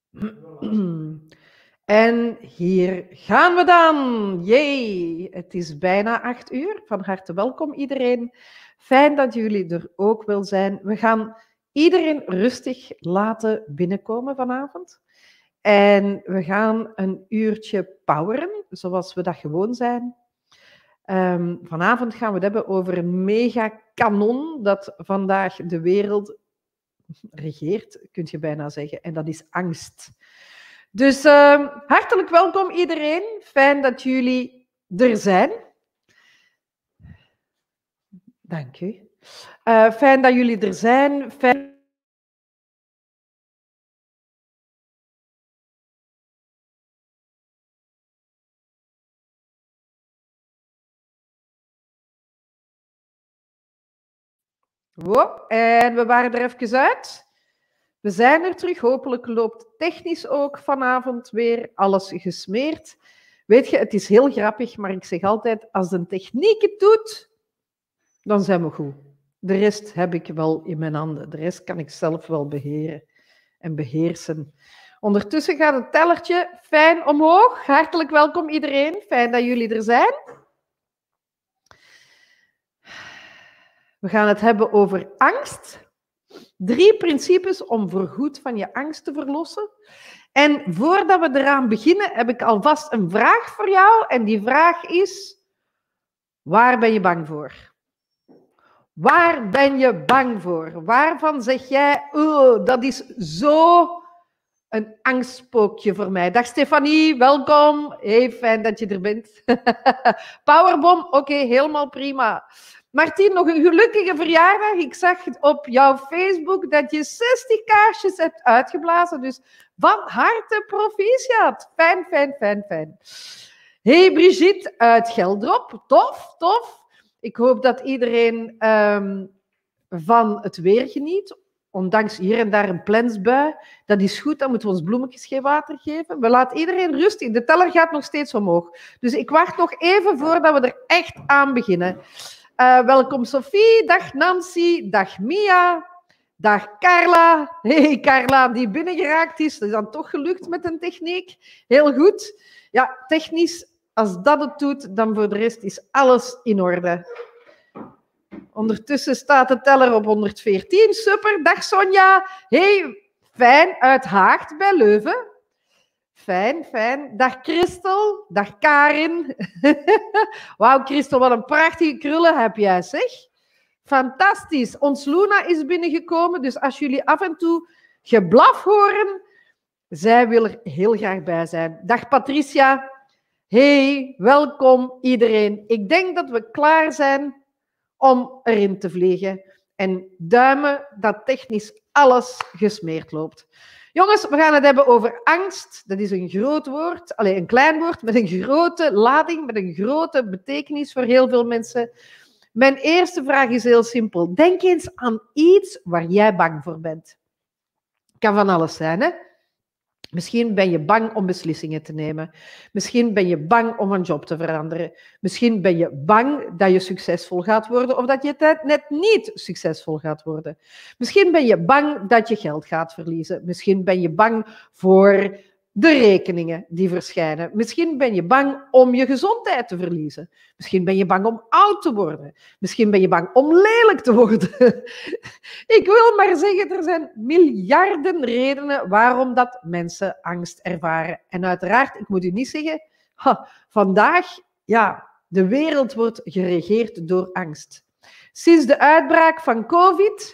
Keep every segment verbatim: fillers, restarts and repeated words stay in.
En hier gaan we dan. Jee, het is bijna acht uur. Van harte welkom iedereen. Fijn dat jullie er ook wil zijn. We gaan iedereen rustig laten binnenkomen vanavond. En we gaan een uurtje poweren, zoals we dat gewoon zijn. Um, vanavond gaan we het hebben over een megakanon dat vandaag de wereld regeert, kun je bijna zeggen. En dat is angst. Dus uh, hartelijk welkom iedereen. Fijn dat jullie er zijn. Dank u. Uh, fijn dat jullie er zijn. Fijn... Wow, en we waren er even uit. We zijn er terug. Hopelijk loopt technisch ook vanavond weer alles gesmeerd. Weet je, het is heel grappig, maar ik zeg altijd, als de techniek het doet, dan zijn we goed. De rest heb ik wel in mijn handen. De rest kan ik zelf wel beheren en beheersen. Ondertussen gaat het tellertje fijn omhoog. Hartelijk welkom iedereen. Fijn dat jullie er zijn. We gaan het hebben over angst. Drie principes om voorgoed van je angst te verlossen. En voordat we eraan beginnen, heb ik alvast een vraag voor jou. En die vraag is, waar ben je bang voor? Waar ben je bang voor? Waarvan zeg jij, oh, dat is zo een angstspookje voor mij. Dag Stefanie, welkom. Hey, fijn dat je er bent. Powerbom, oké, okay, helemaal prima. Martien, nog een gelukkige verjaardag. Ik zag op jouw Facebook dat je zestig kaarsjes hebt uitgeblazen. Dus van harte proficiat. Fijn, fijn, fijn, fijn. Hey Brigitte uit Geldrop. Tof, tof. Ik hoop dat iedereen um, van het weer geniet. Ondanks hier en daar een plensbui. Dat is goed, dan moeten we ons bloemetjes geen water geven. We laten iedereen rustig. De teller gaat nog steeds omhoog. Dus ik wacht nog even voordat we er echt aan beginnen. Uh, welkom Sophie, dag Nancy, dag Mia, dag Carla. Hey Carla, die binnengeraakt is. Dat is dan toch gelukt met een techniek. Heel goed. Ja, technisch, als dat het doet, dan voor de rest is alles in orde. Ondertussen staat de teller op honderdveertien. Super, dag Sonja. Hey, fijn, uit Haagt bij Leuven. Fijn, fijn. Dag Christel, dag Karin. Wauw, Christel, wat een prachtige krullen heb jij, zeg. Fantastisch. Ons Luna is binnengekomen, dus als jullie af en toe geblaf horen, zij wil er heel graag bij zijn. Dag Patricia. Hey, welkom iedereen. Ik denk dat we klaar zijn om erin te vliegen. En duimen dat technisch alles gesmeerd loopt. Jongens, we gaan het hebben over angst. Dat is een groot woord, allez, een klein woord met een grote lading, met een grote betekenis voor heel veel mensen. Mijn eerste vraag is heel simpel. Denk eens aan iets waar jij bang voor bent. Kan van alles zijn, hè? Misschien ben je bang om beslissingen te nemen. Misschien ben je bang om een job te veranderen. Misschien ben je bang dat je succesvol gaat worden of dat je net niet succesvol gaat worden. Misschien ben je bang dat je geld gaat verliezen. Misschien ben je bang voor de rekeningen die verschijnen. Misschien ben je bang om je gezondheid te verliezen. Misschien ben je bang om oud te worden. Misschien ben je bang om lelijk te worden. Ik wil maar zeggen, er zijn miljarden redenen waarom dat mensen angst ervaren. En uiteraard, ik moet u niet zeggen, ha, vandaag, ja, de wereld wordt geregeerd door angst. Sinds de uitbraak van COVID...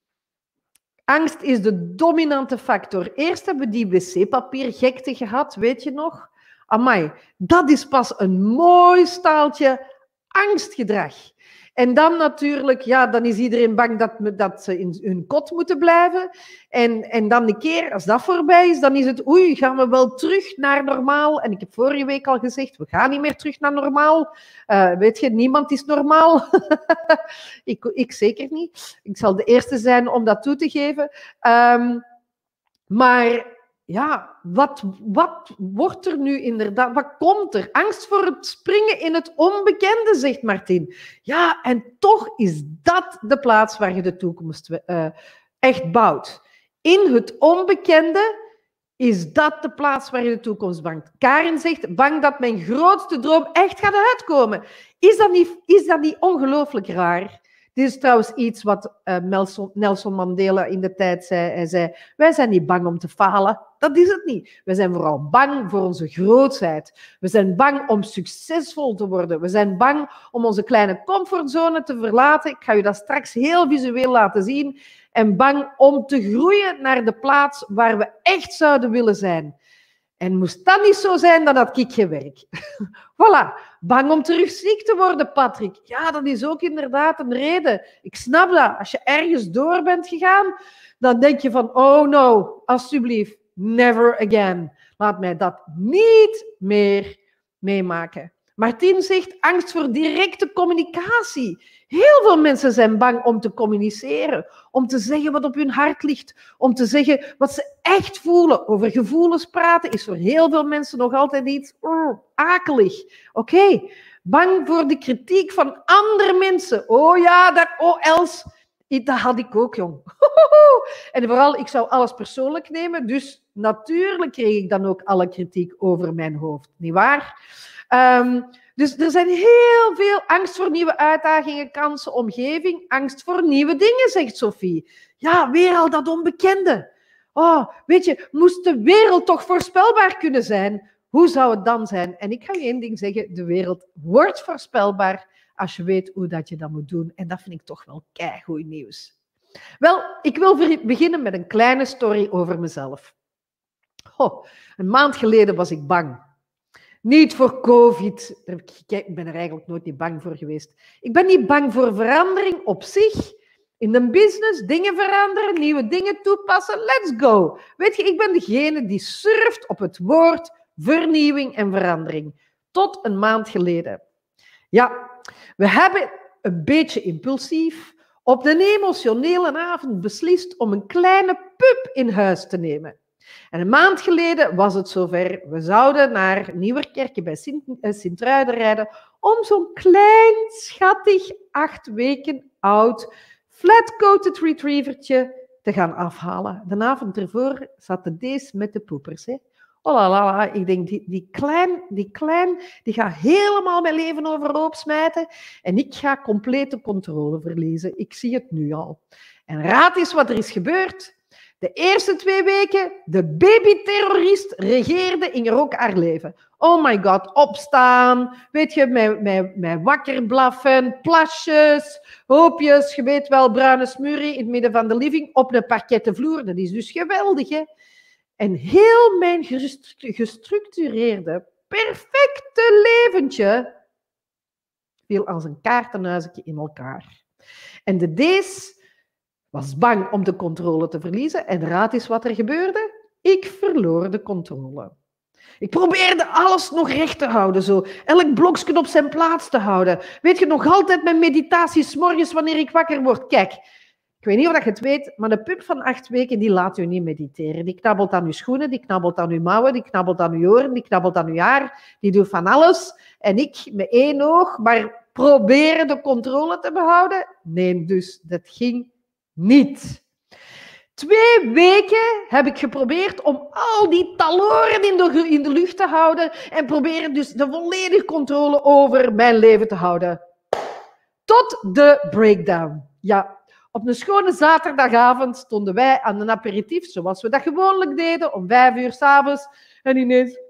Angst is de dominante factor. Eerst hebben we die wc-papiergekte gehad, weet je nog? Amai, dat is pas een mooi staaltje angstgedrag. En dan natuurlijk, ja, dan is iedereen bang dat, dat ze in hun kot moeten blijven. En, en dan een keer, als dat voorbij is, dan is het, oei, gaan we wel terug naar normaal? En ik heb vorige week al gezegd, we gaan niet meer terug naar normaal. Uh, weet je, niemand is normaal. ik, ik zeker niet. Ik zal de eerste zijn om dat toe te geven. Um, maar... Ja, wat, wat wordt er nu inderdaad? Wat komt er? Angst voor het springen in het onbekende, zegt Martin. Ja, en toch is dat de plaats waar je de toekomst uh, echt bouwt. In het onbekende Is dat de plaats waar je de toekomst bangt? Karin zegt, bang dat mijn grootste droom echt gaat uitkomen. Is dat niet, is dat niet ongelooflijk raar? Dit is trouwens iets wat uh, Nelson, Nelson Mandela in de tijd zei. Hij zei, wij zijn niet bang om te falen. Dat is het niet. We zijn vooral bang voor onze grootheid. We zijn bang om succesvol te worden. We zijn bang om onze kleine comfortzone te verlaten. Ik ga je dat straks heel visueel laten zien. En bang om te groeien naar de plaats waar we echt zouden willen zijn. En moest dat niet zo zijn, dan had ik geen werk. Voilà. Bang om terug ziek te worden, Patrick. Ja, dat is ook inderdaad een reden. Ik snap dat. Als je ergens door bent gegaan, dan denk je van, oh no, alsjeblieft, never again. Laat mij dat niet meer meemaken. Martien zegt, angst voor directe communicatie. Heel veel mensen zijn bang om te communiceren, om te zeggen wat op hun hart ligt, om te zeggen wat ze echt voelen. Over gevoelens praten is voor heel veel mensen nog altijd iets oh, akelig. Oké, okay. Bang voor de kritiek van andere mensen. Oh ja, dat, oh Els, dat had ik ook, jong. En vooral, ik zou alles persoonlijk nemen, dus natuurlijk kreeg ik dan ook alle kritiek over mijn hoofd, nietwaar? Um, dus er zijn heel veel angst voor nieuwe uitdagingen, kansen, omgeving. Angst voor nieuwe dingen, zegt Sophie. Ja, weer al dat onbekende. Oh, weet je, moest de wereld toch voorspelbaar kunnen zijn? Hoe zou het dan zijn? En ik ga je één ding zeggen, de wereld wordt voorspelbaar als je weet hoe dat je dat moet doen. En dat vind ik toch wel keigoed nieuws. Wel, ik wil beginnen met een kleine story over mezelf. Oh, een maand geleden was ik bang. Niet voor COVID. Ik ben er eigenlijk nooit niet bang voor geweest. Ik ben niet bang voor verandering op zich. In de business, dingen veranderen, nieuwe dingen toepassen. Let's go. Weet je, ik ben degene die surft op het woord vernieuwing en verandering. Tot een maand geleden. Ja, we hebben een beetje impulsief op een emotionele avond beslist om een kleine pup in huis te nemen. En een maand geleden was het zover. We zouden naar Nieuwerkerke bij Sint-Truiden rijden om zo'n klein, schattig, acht weken oud, flat-coated retrievertje te gaan afhalen. De avond ervoor zat deze met de poepers. Hè. Oh la la la, ik denk, die, die klein, die klein, die gaat helemaal mijn leven overhoop smijten en ik ga complete controle verliezen. Ik zie het nu al. En raad eens wat er is gebeurd. De eerste twee weken, de babyterrorist regeerde in ook haar leven. Oh my god, opstaan, weet je, met, met, met wakker blaffen, plasjes, hoopjes, je weet wel, bruine smurrie in het midden van de living op een parketten vloer. Dat is dus geweldig, hè? En heel mijn gestructureerde, perfecte leventje viel als een kaartenhuisje in elkaar. En de D's was bang om de controle te verliezen. En raad eens wat er gebeurde. Ik verloor de controle. Ik probeerde alles nog recht te houden. Zo. Elk blokje op zijn plaats te houden. Weet je, nog altijd mijn meditatie 's morgens wanneer ik wakker word. Kijk, ik weet niet of je het weet, maar een pup van acht weken die laat u niet mediteren. Die knabbelt aan uw schoenen, die knabbelt aan uw mouwen, die knabbelt aan uw oren, die knabbelt aan uw haar. Die doet van alles. En ik met één oog, maar proberen de controle te behouden. Nee, dus dat ging niet. Twee weken heb ik geprobeerd om al die taloren in de, in de lucht te houden en proberen dus de volledige controle over mijn leven te houden. Tot de breakdown. Ja, op een schone zaterdagavond stonden wij aan een aperitief, zoals we dat gewoonlijk deden, om vijf uur 's avonds. En ineens,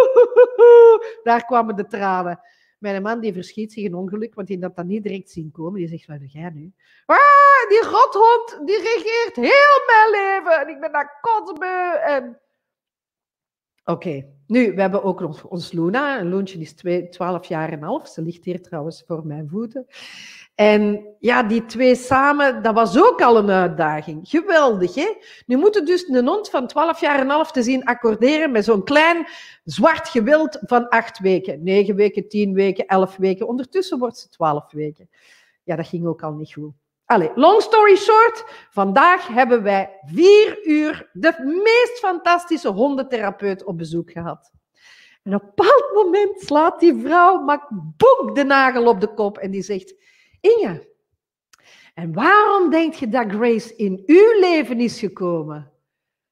daar kwamen de tranen. Mijn man die verschiet zich een ongeluk, want die had dat niet direct zien komen. Die zegt, wat doe jij nu? Ah, die rothond, die regeert heel mijn leven. En ik ben daar kotsbeu. En... Oké, okay. Nu, we hebben ook nog ons Luna. Loontje is twaalf jaar en een half. Ze ligt hier trouwens voor mijn voeten. En ja, die twee samen, dat was ook al een uitdaging. Geweldig, hè? Nu moeten dus een hond van twaalf jaar en een half te zien accorderen met zo'n klein zwart gewild van acht weken. negen weken, tien weken, elf weken. Ondertussen wordt ze twaalf weken. Ja, dat ging ook al niet goed. Allee, long story short. Vandaag hebben wij vier uur de meest fantastische hondentherapeut op bezoek gehad. En op een bepaald moment slaat die vrouw, maakt boek de nagel op de kop en die zegt... Inge, en waarom denk je dat Grace in uw leven is gekomen?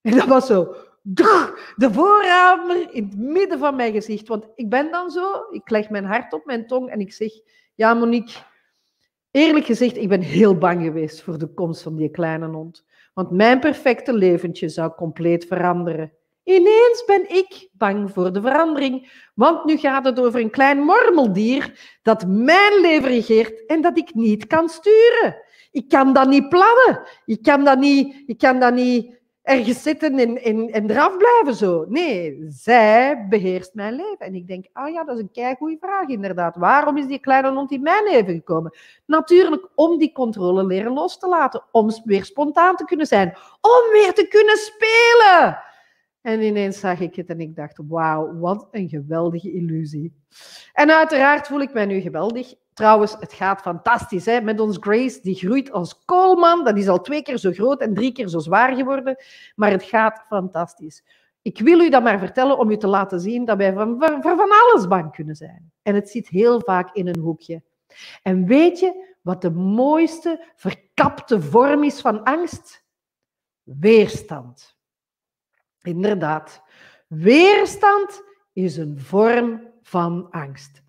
En dat was zo, de voorhamer in het midden van mijn gezicht. Want ik ben dan zo, ik leg mijn hart op mijn tong en ik zeg, ja Monique, eerlijk gezegd, ik ben heel bang geweest voor de komst van die kleine hond. Want mijn perfecte leventje zou compleet veranderen. Ineens ben ik bang voor de verandering, want nu gaat het over een klein mormeldier dat mijn leven regeert en dat ik niet kan sturen. Ik kan dat niet plannen. Ik kan dat niet, ik kan dat niet ergens zitten en, en, en eraf blijven zo. Nee, zij beheerst mijn leven. En ik denk, ah ja, dat is een keigoeie vraag inderdaad. Waarom is die kleine hond in mijn leven gekomen? Natuurlijk om die controle leren los te laten, om weer spontaan te kunnen zijn, om weer te kunnen spelen. En ineens zag ik het en ik dacht, wauw, wat een geweldige illusie. En uiteraard voel ik mij nu geweldig. Trouwens, het gaat fantastisch hè? Met ons Grace, die groeit als koolman. Dat is al twee keer zo groot en drie keer zo zwaar geworden. Maar het gaat fantastisch. Ik wil u dat maar vertellen om u te laten zien dat wij van, voor van alles bang kunnen zijn. En het zit heel vaak in een hoekje. En weet je wat de mooiste verkapte vorm is van angst? Weerstand. Inderdaad, weerstand is een vorm van angst.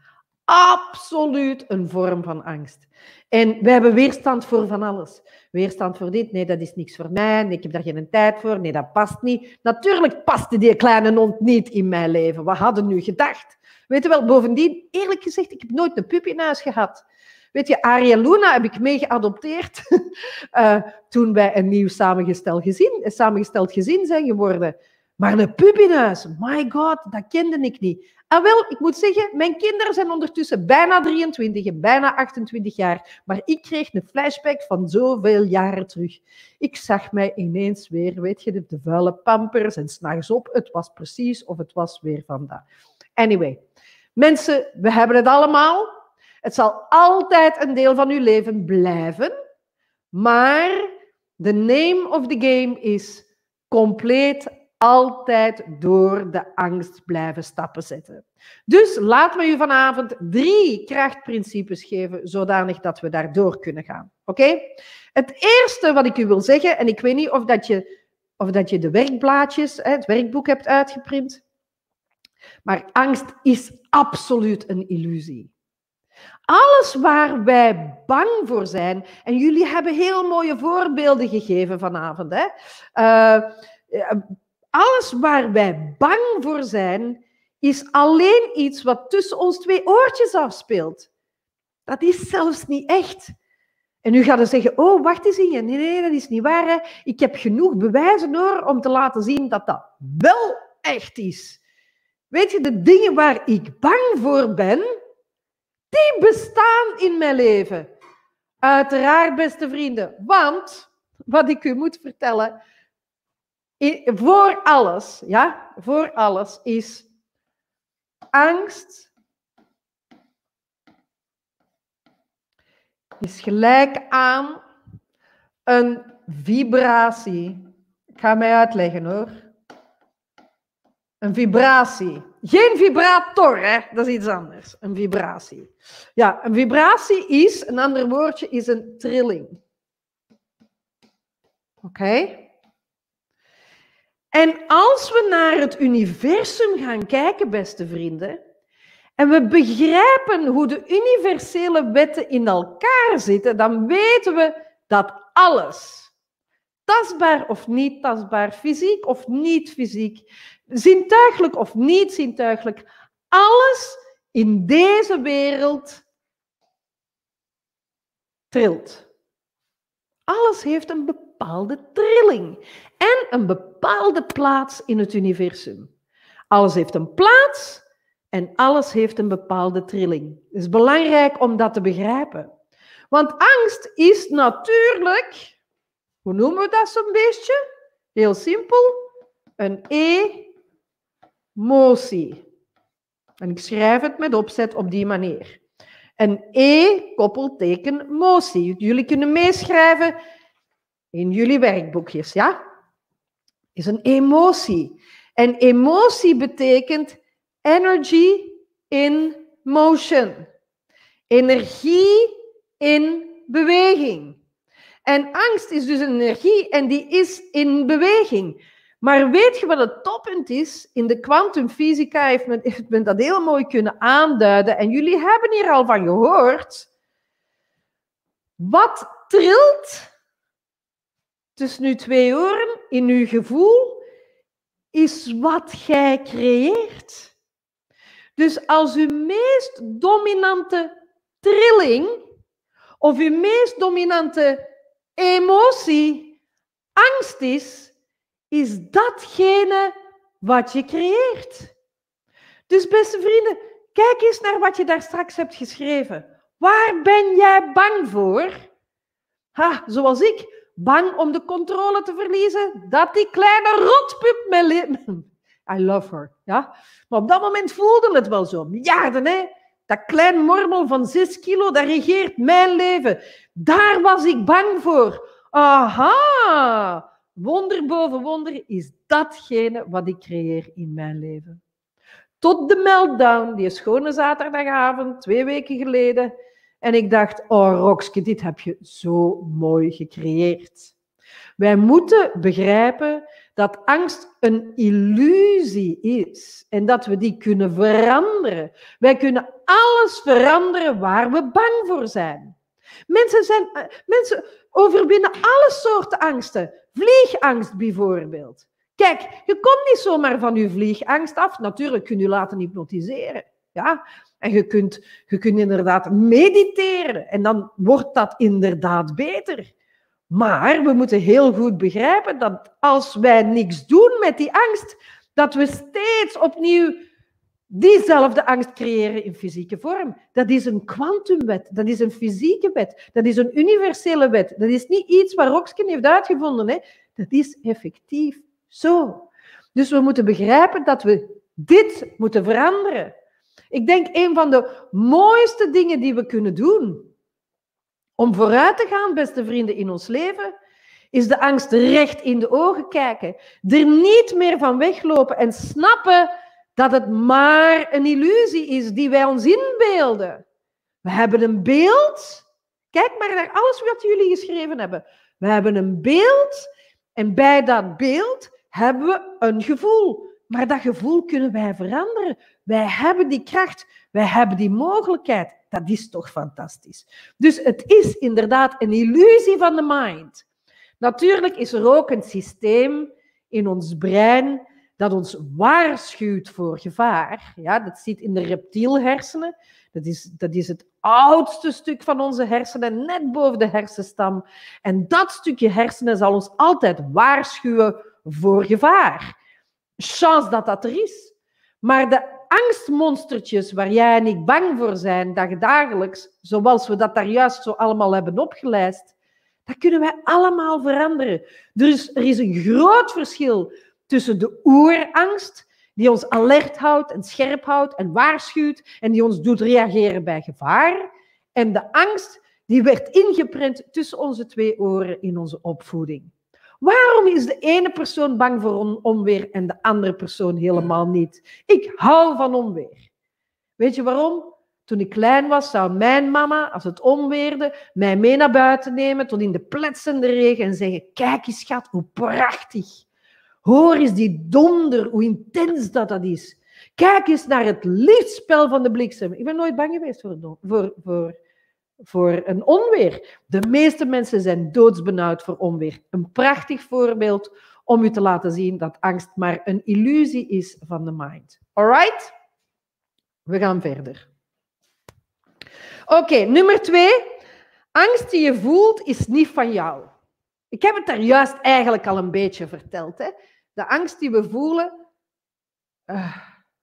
Absoluut een vorm van angst. En we hebben weerstand voor van alles. Weerstand voor dit, nee, dat is niks voor mij, nee, ik heb daar geen tijd voor, nee, dat past niet. Natuurlijk paste die kleine hond niet in mijn leven. Wat hadden nu gedacht? Weet je wel, bovendien, eerlijk gezegd, ik heb nooit een pup in huis gehad. Weet je, Ariel Luna heb ik mee geadopteerd uh, toen wij een nieuw samengesteld gezin, een samengesteld gezin zijn geworden. Maar een pup in huis, my god, dat kende ik niet. Ah wel, ik moet zeggen, mijn kinderen zijn ondertussen bijna drieëntwintig en bijna achtentwintig jaar. Maar ik kreeg een flashback van zoveel jaren terug. Ik zag mij ineens weer, weet je, de, de vuile pampers en 's nachts op. Het was precies of het was weer vandaag. Anyway, mensen, we hebben het allemaal. Het zal altijd een deel van uw leven blijven, maar the name of the game is compleet altijd door de angst blijven stappen zetten. Dus laat me u vanavond drie krachtprincipes geven, zodanig dat we daardoor kunnen gaan. Oké? Okay? Het eerste wat ik u wil zeggen, en ik weet niet of dat je, of dat je de werkblaadjes, het werkboek hebt uitgeprint, maar angst is absoluut een illusie. Alles waar wij bang voor zijn, en jullie hebben heel mooie voorbeelden gegeven vanavond, hè? Uh, alles waar wij bang voor zijn, is alleen iets wat tussen ons twee oortjes afspeelt. Dat is zelfs niet echt. En nu gaat je zeggen, oh, wacht eens Inge, nee, nee, dat is niet waar. Hè? Ik heb genoeg bewijzen hoor, om te laten zien dat dat wel echt is. Weet je, de dingen waar ik bang voor ben, die bestaan in mijn leven. Uiteraard, beste vrienden. Want, wat ik u moet vertellen, voor alles, ja, voor alles is angst is gelijk aan een vibratie. Ik ga mij uitleggen hoor. Een vibratie. Geen vibrator, hè? Dat is iets anders. Een vibratie. Ja, een vibratie is, een ander woordje, is een trilling. Oké? Okay? En als we naar het universum gaan kijken, beste vrienden, en we begrijpen hoe de universele wetten in elkaar zitten, dan weten we dat alles, tastbaar of niet tastbaar, fysiek of niet fysiek, zintuigelijk of niet zintuigelijk, alles in deze wereld trilt. Alles heeft een bepaalde trilling en een bepaalde plaats in het universum. Alles heeft een plaats en alles heeft een bepaalde trilling. Het is belangrijk om dat te begrijpen. Want angst is natuurlijk, hoe noemen we dat zo'n beetje? Heel simpel, een emotie. En ik schrijf het met opzet op die manier. Een E-koppelteken motie. Jullie kunnen meeschrijven in jullie werkboekjes, ja? Is een emotie. En emotie betekent energy in motion. Energie in beweging. En angst is dus een energie en die is in beweging. Maar weet je wat het toppunt is? In de kwantumfysica heeft men, heeft men dat heel mooi kunnen aanduiden. En jullie hebben hier al van gehoord. Wat trilt tussen uw twee oren in uw gevoel, is wat jij creëert. Dus als uw meest dominante trilling of uw meest dominante emotie angst is, is datgene wat je creëert. Dus beste vrienden, kijk eens naar wat je daar straks hebt geschreven. Waar ben jij bang voor? Ha, zoals ik. Bang om de controle te verliezen, dat die kleine rotpup mijn leven... I love her, ja. Maar op dat moment voelde het wel zo. Miljarden, hè. Dat klein mormel van zes kilo, dat regeert mijn leven. Daar was ik bang voor. Aha! Wonder boven wonder is datgene wat ik creëer in mijn leven. Tot de meltdown, die schone zaterdagavond, twee weken geleden... En ik dacht, oh Rokske, dit heb je zo mooi gecreëerd. Wij moeten begrijpen dat angst een illusie is en dat we die kunnen veranderen. Wij kunnen alles veranderen waar we bang voor zijn. Mensen, zijn, mensen overwinnen alle soorten angsten. Vliegangst bijvoorbeeld. Kijk, je komt niet zomaar van je vliegangst af. Natuurlijk kun je laten hypnotiseren. Ja? En je kunt, je kunt inderdaad mediteren en dan wordt dat inderdaad beter. Maar we moeten heel goed begrijpen dat als wij niks doen met die angst, dat we steeds opnieuw diezelfde angst creëren in fysieke vorm. Dat is een kwantumwet, dat is een fysieke wet, dat is een universele wet. Dat is niet iets wat Roksken heeft uitgevonden. Hè. Dat is effectief zo. Dus we moeten begrijpen dat we dit moeten veranderen. Ik denk een van de mooiste dingen die we kunnen doen om vooruit te gaan, beste vrienden, in ons leven, is de angst recht in de ogen kijken. Er niet meer van weglopen en snappen dat het maar een illusie is die wij ons inbeelden. We hebben een beeld. Kijk maar naar alles wat jullie geschreven hebben. We hebben een beeld en bij dat beeld hebben we een gevoel. Maar dat gevoel kunnen wij veranderen. Wij hebben die kracht, wij hebben die mogelijkheid. Dat is toch fantastisch. Dus het is inderdaad een illusie van de mind. Natuurlijk is er ook een systeem in ons brein dat ons waarschuwt voor gevaar. Ja, dat zit in de reptielhersenen. Dat is, dat is het oudste stuk van onze hersenen, net boven de hersenstam. En dat stukje hersenen zal ons altijd waarschuwen voor gevaar. Chance dat dat er is. Maar de angstmonstertjes waar jij en ik bang voor zijn, dagelijks, zoals we dat daar juist zo allemaal hebben opgelijst, dat kunnen wij allemaal veranderen. Dus er is een groot verschil tussen de oerangst, die ons alert houdt en scherp houdt en waarschuwt en die ons doet reageren bij gevaar, en de angst die werd ingeprent tussen onze twee oren in onze opvoeding. Waarom is de ene persoon bang voor onweer en de andere persoon helemaal niet? Ik hou van onweer. Weet je waarom? Toen ik klein was, zou mijn mama, als het onweerde, mij mee naar buiten nemen tot in de pletsende regen en zeggen: kijk eens schat, hoe prachtig. Hoor eens die donder, hoe intens dat, dat is. Kijk eens naar het lichtspel van de bliksem. Ik ben nooit bang geweest voor, voor, voor, voor een onweer. De meeste mensen zijn doodsbenauwd voor onweer. Een prachtig voorbeeld om u te laten zien dat angst maar een illusie is van de mind. Alright? We gaan verder. Oké, okay, nummer twee. Angst die je voelt is niet van jou. Ik heb het daar juist eigenlijk al een beetje verteld. Hè? De angst die we voelen... Uh...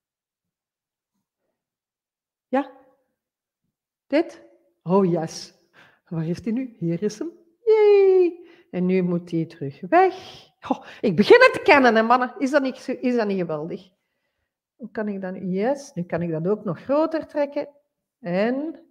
Ja? Dit? Oh, yes. Waar is die nu? Hier is hem. Yay. En nu moet die terug weg. Oh, ik begin het te kennen, hè, mannen. Is dat niet, is dat niet geweldig? Hoe kan ik dat nu? Yes. Nu kan ik dat ook nog groter trekken. En...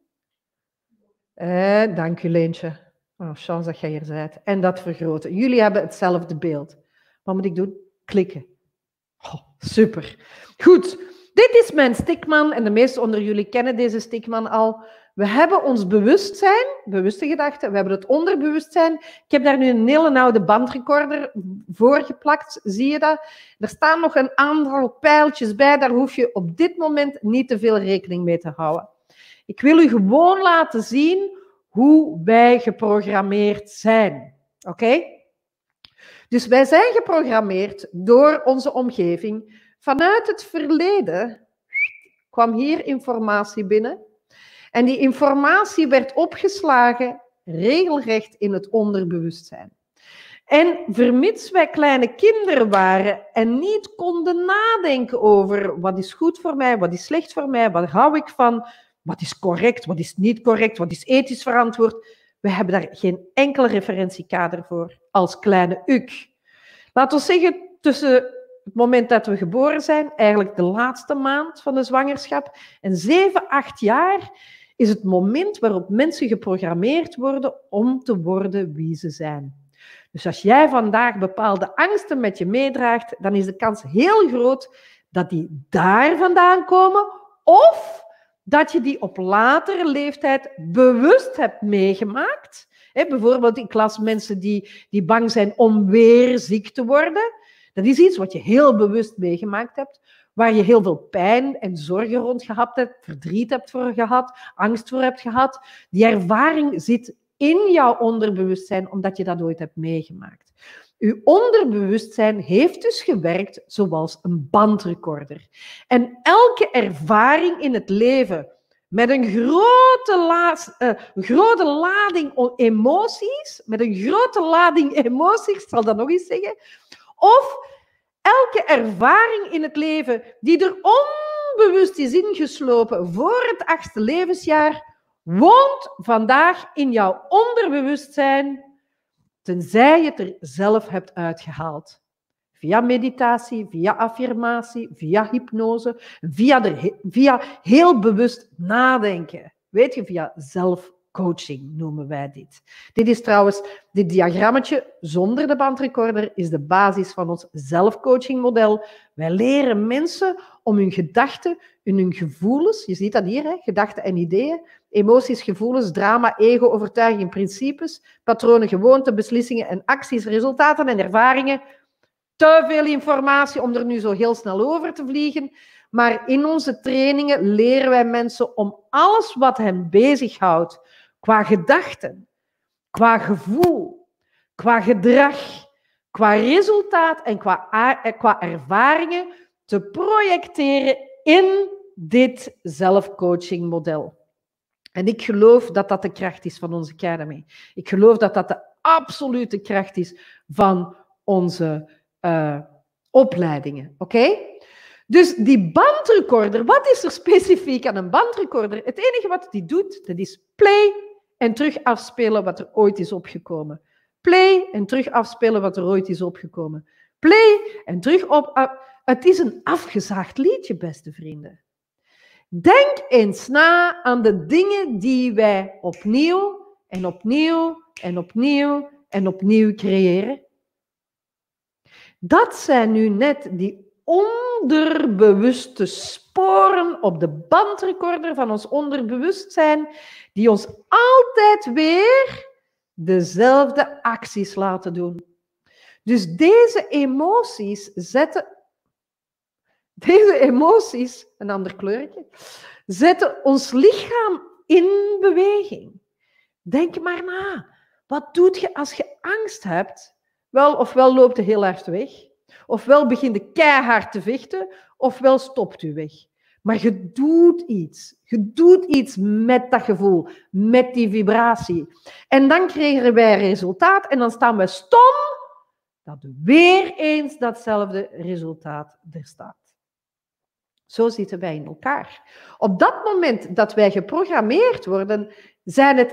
En dank u, Leentje. Oh, chance dat jij hier bent. En dat vergroten. Jullie hebben hetzelfde beeld. Wat moet ik doen? Klikken. Oh, super. Goed. Dit is mijn stickman. En de meesten onder jullie kennen deze stickman al. We hebben ons bewustzijn, bewuste gedachten, we hebben het onderbewustzijn. Ik heb daar nu een hele oude bandrecorder voor geplakt, zie je dat? Er staan nog een aantal pijltjes bij, daar hoef je op dit moment niet te veel rekening mee te houden. Ik wil u gewoon laten zien hoe wij geprogrammeerd zijn. Oké? Okay? Dus wij zijn geprogrammeerd door onze omgeving. Vanuit het verleden kwam hier informatie binnen. En die informatie werd opgeslagen regelrecht in het onderbewustzijn. En vermits wij kleine kinderen waren en niet konden nadenken over wat is goed voor mij, wat is slecht voor mij, wat hou ik van, wat is correct, wat is niet correct, wat is ethisch verantwoord. We hebben daar geen enkele referentiekader voor als kleine uk. Laten we zeggen, tussen het moment dat we geboren zijn, eigenlijk de laatste maand van de zwangerschap, en zeven, acht jaar is het moment waarop mensen geprogrammeerd worden om te worden wie ze zijn. Dus als jij vandaag bepaalde angsten met je meedraagt, dan is de kans heel groot dat die daar vandaan komen, of dat je die op latere leeftijd bewust hebt meegemaakt. He, bijvoorbeeld, ik las mensen die, die bang zijn om weer ziek te worden. Dat is iets wat je heel bewust meegemaakt hebt, waar je heel veel pijn en zorgen rond gehad hebt, verdriet hebt voor gehad, angst voor hebt gehad. Die ervaring zit in jouw onderbewustzijn, omdat je dat ooit hebt meegemaakt. Uw onderbewustzijn heeft dus gewerkt zoals een bandrecorder. En elke ervaring in het leven met een grote, la uh, grote lading emoties, met een grote lading emoties, ik zal dat nog eens zeggen, of elke ervaring in het leven die er onbewust is ingeslopen voor het achtste levensjaar, woont vandaag in jouw onderbewustzijn, tenzij je het er zelf hebt uitgehaald. Via meditatie, via affirmatie, via hypnose, via, de, via heel bewust nadenken. Weet je, via zelfcoaching noemen wij dit. Dit is trouwens, dit diagrammetje zonder de bandrecorder is de basis van ons zelfcoachingmodel. Wij leren mensen om hun gedachten, hun gevoelens, je ziet dat hier, hè, gedachten en ideeën, emoties, gevoelens, drama, ego, overtuigingen, principes, patronen, gewoonten, beslissingen en acties, resultaten en ervaringen. Te veel informatie om er nu zo heel snel over te vliegen. Maar in onze trainingen leren wij mensen om alles wat hen bezighoudt, qua gedachten, qua gevoel, qua gedrag, qua resultaat en qua, qua ervaringen, te projecteren in dit zelfcoachingmodel. En ik geloof dat dat de kracht is van onze Academy. Ik geloof dat dat de absolute kracht is van onze uh, opleidingen. Oké? Okay? Dus die bandrecorder, wat is er specifiek aan een bandrecorder? Het enige wat die doet, dat is play en terug afspelen wat er ooit is opgekomen. Play en terug afspelen wat er ooit is opgekomen. Play en terug op... Uh, het is een afgezaagd liedje, beste vrienden. Denk eens na aan de dingen die wij opnieuw en opnieuw en opnieuw en opnieuw creëren. Dat zijn nu net die onderbewuste sporen op de bandrecorder van ons onderbewustzijn, die ons altijd weer dezelfde acties laten doen. Dus deze emoties zetten, deze emoties, een ander kleurtje, zetten ons lichaam in beweging. Denk maar na. Wat doet je als je angst hebt? Wel, ofwel loopt je heel hard weg, ofwel begint je keihard te vechten, ofwel stopt u weg. Maar je doet iets. Je doet iets met dat gevoel, met die vibratie. En dan krijgen wij resultaat en dan staan wij stom dat weer eens datzelfde resultaat er staat. Zo zitten wij in elkaar. Op dat moment dat wij geprogrammeerd worden, zijn het...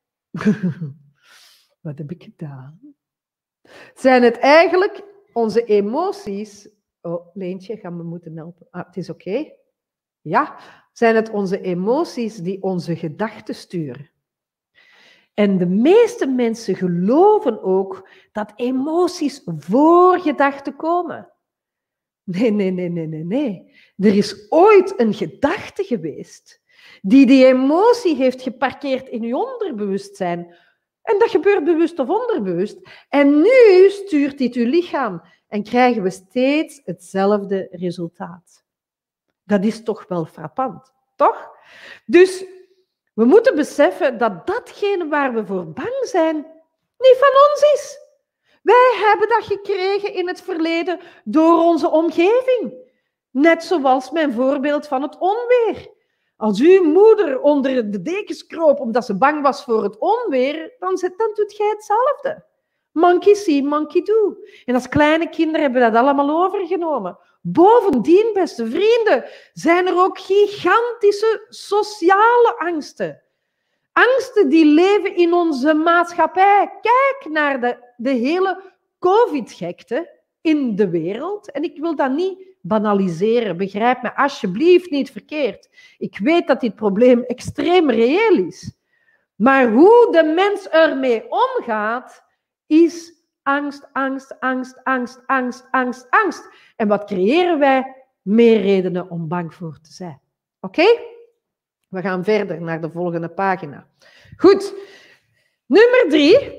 Wat heb ik gedaan? Zijn het eigenlijk onze emoties... Oh, Leentje, gaan we moeten helpen. Ah, het is oké. Okay. Ja, zijn het onze emoties die onze gedachten sturen. En de meeste mensen geloven ook dat emoties voor gedachten komen. Nee, nee, nee, nee, nee, nee. Er is ooit een gedachte geweest die die emotie heeft geparkeerd in je onderbewustzijn. En dat gebeurt bewust of onderbewust. En nu stuurt dit je lichaam en krijgen we steeds hetzelfde resultaat. Dat is toch wel frappant, toch? Dus we moeten beseffen dat datgene waar we voor bang zijn, niet van ons is. Wij hebben dat gekregen in het verleden door onze omgeving. Net zoals mijn voorbeeld van het onweer. Als uw moeder onder de dekens kroop omdat ze bang was voor het onweer, dan, dan doet jij hetzelfde. Monkey see, monkey do. En als kleine kinderen hebben we dat allemaal overgenomen. Bovendien, beste vrienden, zijn er ook gigantische sociale angsten. Angsten die leven in onze maatschappij. Kijk naar de, de hele COVID-gekte in de wereld. En ik wil dat niet banaliseren. Begrijp me alsjeblieft niet verkeerd. Ik weet dat dit probleem extreem reëel is. Maar hoe de mens ermee omgaat, is angst, angst, angst, angst, angst, angst, angst. En wat creëren wij? Meer redenen om bang voor te zijn. Oké? Okay? We gaan verder naar de volgende pagina. Goed. Nummer drie.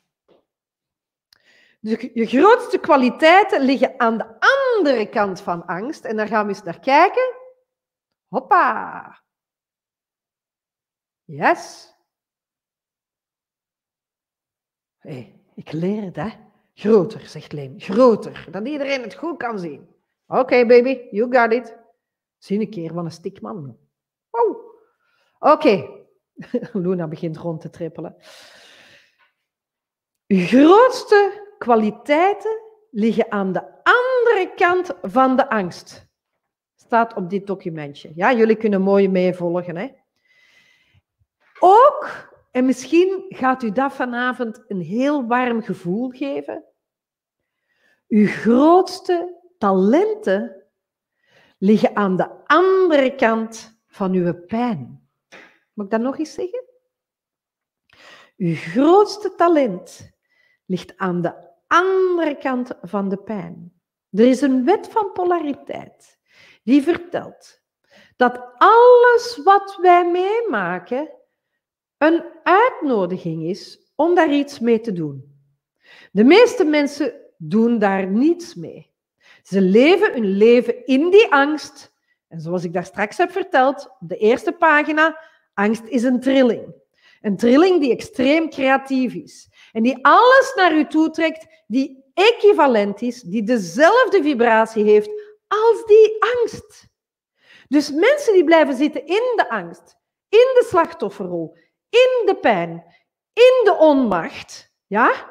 De, je grootste kwaliteiten liggen aan de andere kant van angst. En daar gaan we eens naar kijken. Hoppa. Yes. Hey, ik leer het, hè. Groter, zegt Leen. Groter. Dat iedereen het goed kan zien. Oké, okay, baby. You got it. Zie een keer wat een stikman. Wow. Oké. Okay. Luna begint rond te trippelen. Uw grootste kwaliteiten liggen aan de andere kant van de angst. Staat op dit documentje. Ja, jullie kunnen mooi meevolgen, hè. Ook, en misschien gaat u dat vanavond een heel warm gevoel geven, uw grootste talenten liggen aan de andere kant van uw pijn. Mag ik dat nog eens zeggen? Uw grootste talent ligt aan de andere kant van de pijn. Er is een wet van polariteit die vertelt dat alles wat wij meemaken een uitnodiging is om daar iets mee te doen. De meeste mensen doen daar niets mee. Ze leven hun leven in die angst. En zoals ik daar straks heb verteld, op de eerste pagina, angst is een trilling. Een trilling die extreem creatief is. En die alles naar u toe trekt, die equivalent is, die dezelfde vibratie heeft als die angst. Dus mensen die blijven zitten in de angst, in de slachtofferrol, in de pijn, in de onmacht, ja,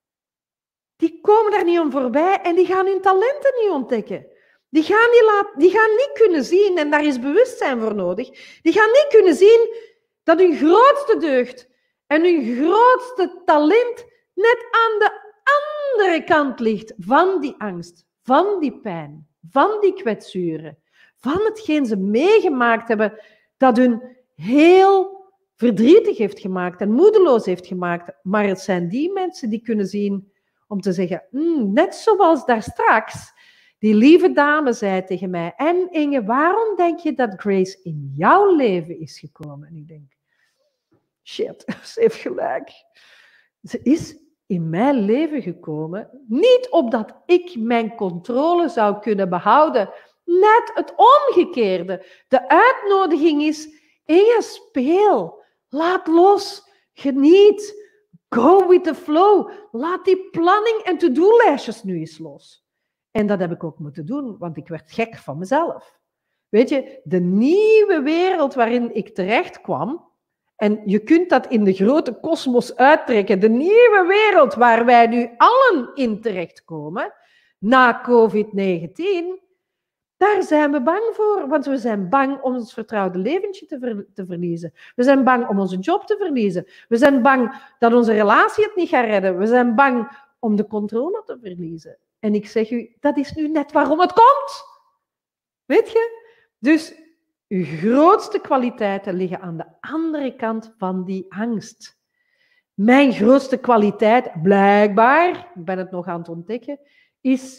die komen daar niet om voorbij en die gaan hun talenten niet ontdekken. Die gaan niet, laat, die gaan niet kunnen zien, en daar is bewustzijn voor nodig, die gaan niet kunnen zien dat hun grootste deugd en hun grootste talent net aan de andere kant ligt van die angst, van die pijn, van die kwetsuren, van hetgeen ze meegemaakt hebben dat hun heel verdrietig heeft gemaakt en moedeloos heeft gemaakt. Maar het zijn die mensen die kunnen zien om te zeggen, mm, net zoals daar straks die lieve dame zei tegen mij, en Inge, waarom denk je dat Grace in jouw leven is gekomen? En ik denk, shit, ze heeft gelijk. Ze is in mijn leven gekomen, niet opdat ik mijn controle zou kunnen behouden. Net het omgekeerde. De uitnodiging is, Inge, speel. Laat los. Geniet. Go with the flow. Laat die planning en to-do-lijstjes nu eens los. En dat heb ik ook moeten doen, want ik werd gek van mezelf. Weet je, de nieuwe wereld waarin ik terecht kwam, en je kunt dat in de grote kosmos uittrekken, de nieuwe wereld waar wij nu allen in terechtkomen, na covid negentien, daar zijn we bang voor, want we zijn bang om ons vertrouwde leventje te, ver, te verliezen. We zijn bang om onze job te verliezen. We zijn bang dat onze relatie het niet gaat redden. We zijn bang om de controle te verliezen. En ik zeg u, dat is nu net waarom het komt. Weet je? Dus uw grootste kwaliteiten liggen aan de andere kant van die angst. Mijn grootste kwaliteit, blijkbaar, ik ben het nog aan het ontdekken, is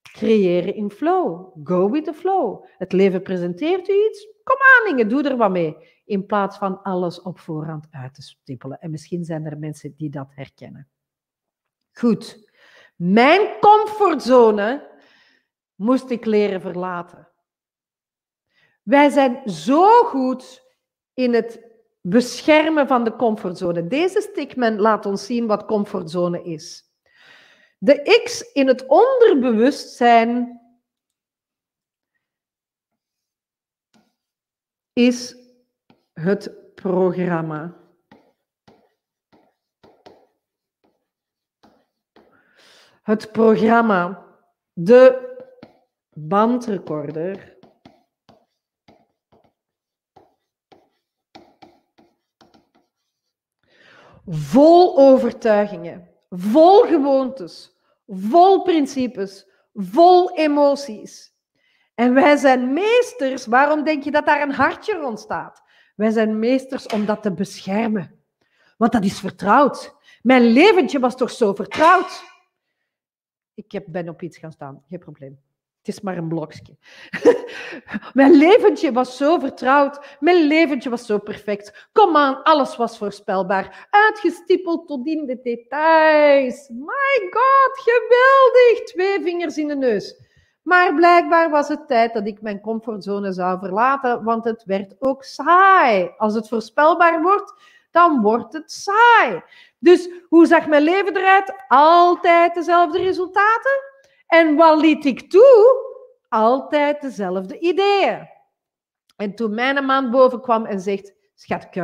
Creëren in flow. Go with the flow. Het leven presenteert u iets. Kom aan, Inge, doe er wat mee. In plaats van alles op voorhand uit te stippelen. En misschien zijn er mensen die dat herkennen. Goed. Mijn comfortzone moest ik leren verlaten. Wij zijn zo goed in het beschermen van de comfortzone. Deze stickman laat ons zien wat comfortzone is. De X in het onderbewustzijn is het programma. Het programma, de bandrecorder, vol overtuigingen, vol gewoontes, vol principes, vol emoties. En wij zijn meesters, waarom denk je dat daar een hartje rond staat? Wij zijn meesters om dat te beschermen. Want dat is vertrouwd. Mijn leventje was toch zo vertrouwd? Ik heb, ben op iets gaan staan, geen probleem. Het is maar een blokje. Mijn leventje was zo vertrouwd. Mijn leventje was zo perfect. Kom aan, alles was voorspelbaar. Uitgestippeld tot in de details. My god, geweldig. Twee vingers in de neus. Maar blijkbaar was het tijd dat ik mijn comfortzone zou verlaten, want het werd ook saai. Als het voorspelbaar wordt, dan wordt het saai. Dus hoe zag mijn leven eruit? Altijd dezelfde resultaten. En wat liet ik toe? Altijd dezelfde ideeën. En toen mijn man boven kwam en zegt, schatje,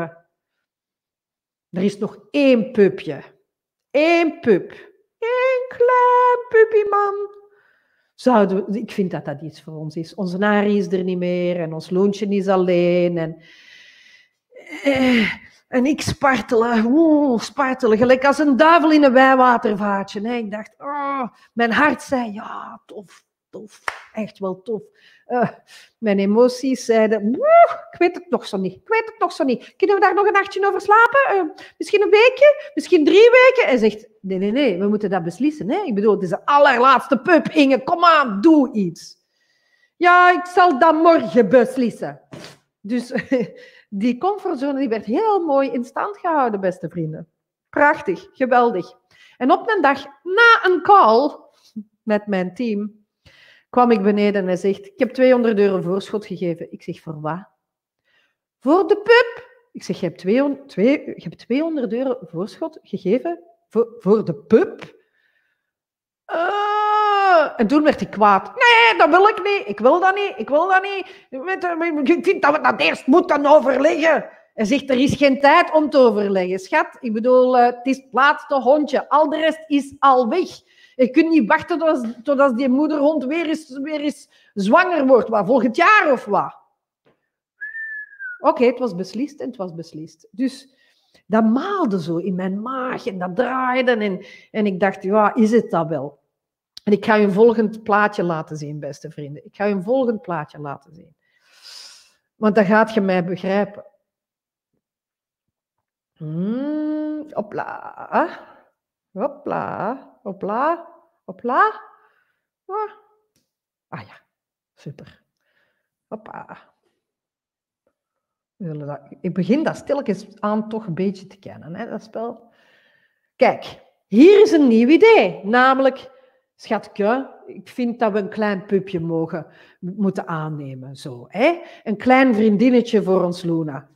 er is nog één pupje. Eén pup. Eén klein puppie, man. Zouden we, ik vind dat dat iets voor ons is. Onze Nari is er niet meer en ons Loontje is alleen. En, eh, en ik spartelen, oeh, spartelen, gelijk als een duivel in een wijwatervaatje. Nee, ik dacht, oh, mijn hart zei, ja, tof, tof, echt wel tof. Uh, mijn emoties zeiden, ik weet het nog zo niet, ik weet het nog zo niet. Kunnen we daar nog een nachtje over slapen? Uh, misschien een weekje, misschien drie weken? En zegt, nee, nee, nee, we moeten dat beslissen. Hè? Ik bedoel, het is de allerlaatste pup, Inge, kom aan, doe iets. Ja, ik zal dat morgen beslissen. Dus die comfortzone die werd heel mooi in stand gehouden, beste vrienden. Prachtig, geweldig. En op een dag, na een call met mijn team, kwam ik beneden en hij zegt, ik heb tweehonderd euro voorschot gegeven. Ik zeg, voor wat? Voor de pup. Ik zeg, je hebt tweehonderd, twee, je hebt tweehonderd euro voorschot gegeven voor, voor de pup? Uh, en toen werd ik kwaad. Nee, dat wil ik niet. Ik wil dat niet. Ik wil dat niet. Ik vind dat we dat eerst moeten overleggen. Hij zegt, er is geen tijd om te overleggen. Schat, ik bedoel, uh, het is het laatste hondje. Al de rest is al weg. Je kunt niet wachten totdat, totdat die moederhond weer eens, weer eens zwanger wordt. Wat, volgend jaar of wat? Oké, okay, het was beslist en het was beslist. Dus dat maalde zo in mijn maag en dat draaide. En, en ik dacht, ja, is het dat wel? En ik ga je een volgend plaatje laten zien, beste vrienden. Ik ga je een volgend plaatje laten zien. Want dan gaat je mij begrijpen. Hmm, hopla. Hopla. Hopla. Hopla. Ah, ah ja, super. Hoppa. Ik begin dat stilletjes aan toch een beetje te kennen, hè, dat spel. Kijk, hier is een nieuw idee. Namelijk, schatje, ik vind dat we een klein pupje mogen, moeten aannemen. Zo, hè? Een klein vriendinnetje voor ons Luna.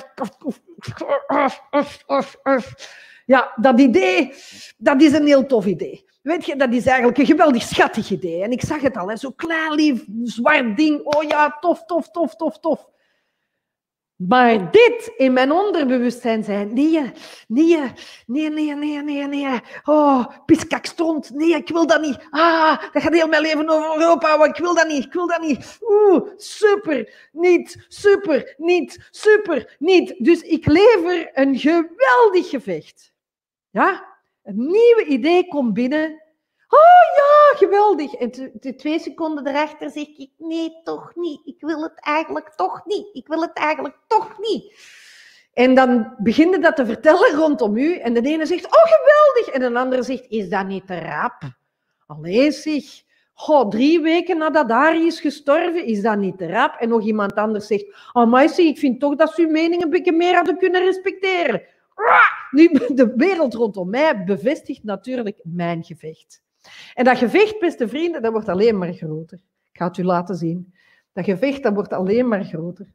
Ja, dat idee, dat is een heel tof idee. Weet je, dat is eigenlijk een geweldig schattig idee. En ik zag het al, zo'n klein lief zwart ding. Oh ja, tof, tof, tof, tof, tof. Maar dit in mijn onderbewustzijn zei, nee, nee, nee, nee, nee, nee, nee. Oh, piskakstront, nee, ik wil dat niet. Ah, dat gaat heel mijn leven over Europa, maar ik wil dat niet, ik wil dat niet. Oeh, super, niet, super, niet, super, niet. Dus ik lever een geweldig gevecht. Ja, een nieuw idee komt binnen. Oh ja, geweldig. En t- t- twee seconden erachter zeg ik, nee, toch niet. Ik wil het eigenlijk toch niet. Ik wil het eigenlijk toch niet. En dan begin je dat te vertellen rondom u. En de ene zegt, oh geweldig. En de andere zegt, is dat niet te rap? Allee zeg, Goh, drie weken nadat Arie is gestorven, is dat niet te rap. En nog iemand anders zegt, oh meisje, ik vind toch dat ze uw mening een beetje meer hadden kunnen respecteren. Nu, de wereld rondom mij bevestigt natuurlijk mijn gevecht. En dat gevecht, beste vrienden, dat wordt alleen maar groter. Ik ga het u laten zien. Dat gevecht, dat wordt alleen maar groter.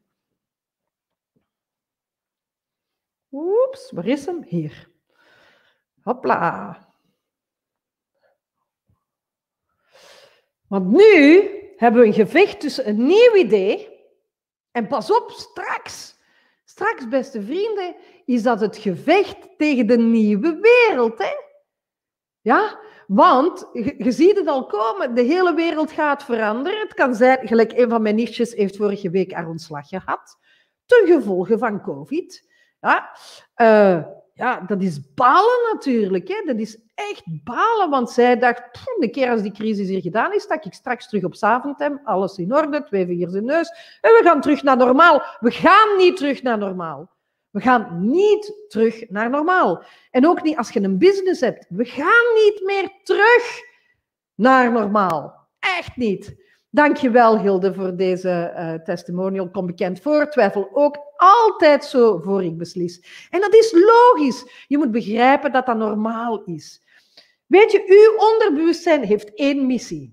Oeps, waar is hem? Hier. Hopla. Want nu hebben we een gevecht tussen een nieuw idee en pas op, straks, straks, beste vrienden, is dat het gevecht tegen de nieuwe wereld. Hè? Ja, want je, je ziet het al komen, de hele wereld gaat veranderen. Het kan zijn, gelijk een van mijn nichtjes heeft vorige week haar ontslag gehad, ten gevolge van COVID. Ja, uh, ja, dat is balen natuurlijk. Hè? Dat is echt balen, want zij dacht, pff, de keer als die crisis hier gedaan is, stak ik straks terug op Zaventem, alles in orde, twee vingers in neus, en we gaan terug naar normaal. We gaan niet terug naar normaal. We gaan niet terug naar normaal. En ook niet als je een business hebt. We gaan niet meer terug naar normaal. Echt niet. Dankjewel, Hilde, voor deze uh, testimonial. Kom bekend voor. Twijfel ook altijd zo voor ik beslis. En dat is logisch. Je moet begrijpen dat dat normaal is. Weet je, uw onderbewustzijn heeft één missie.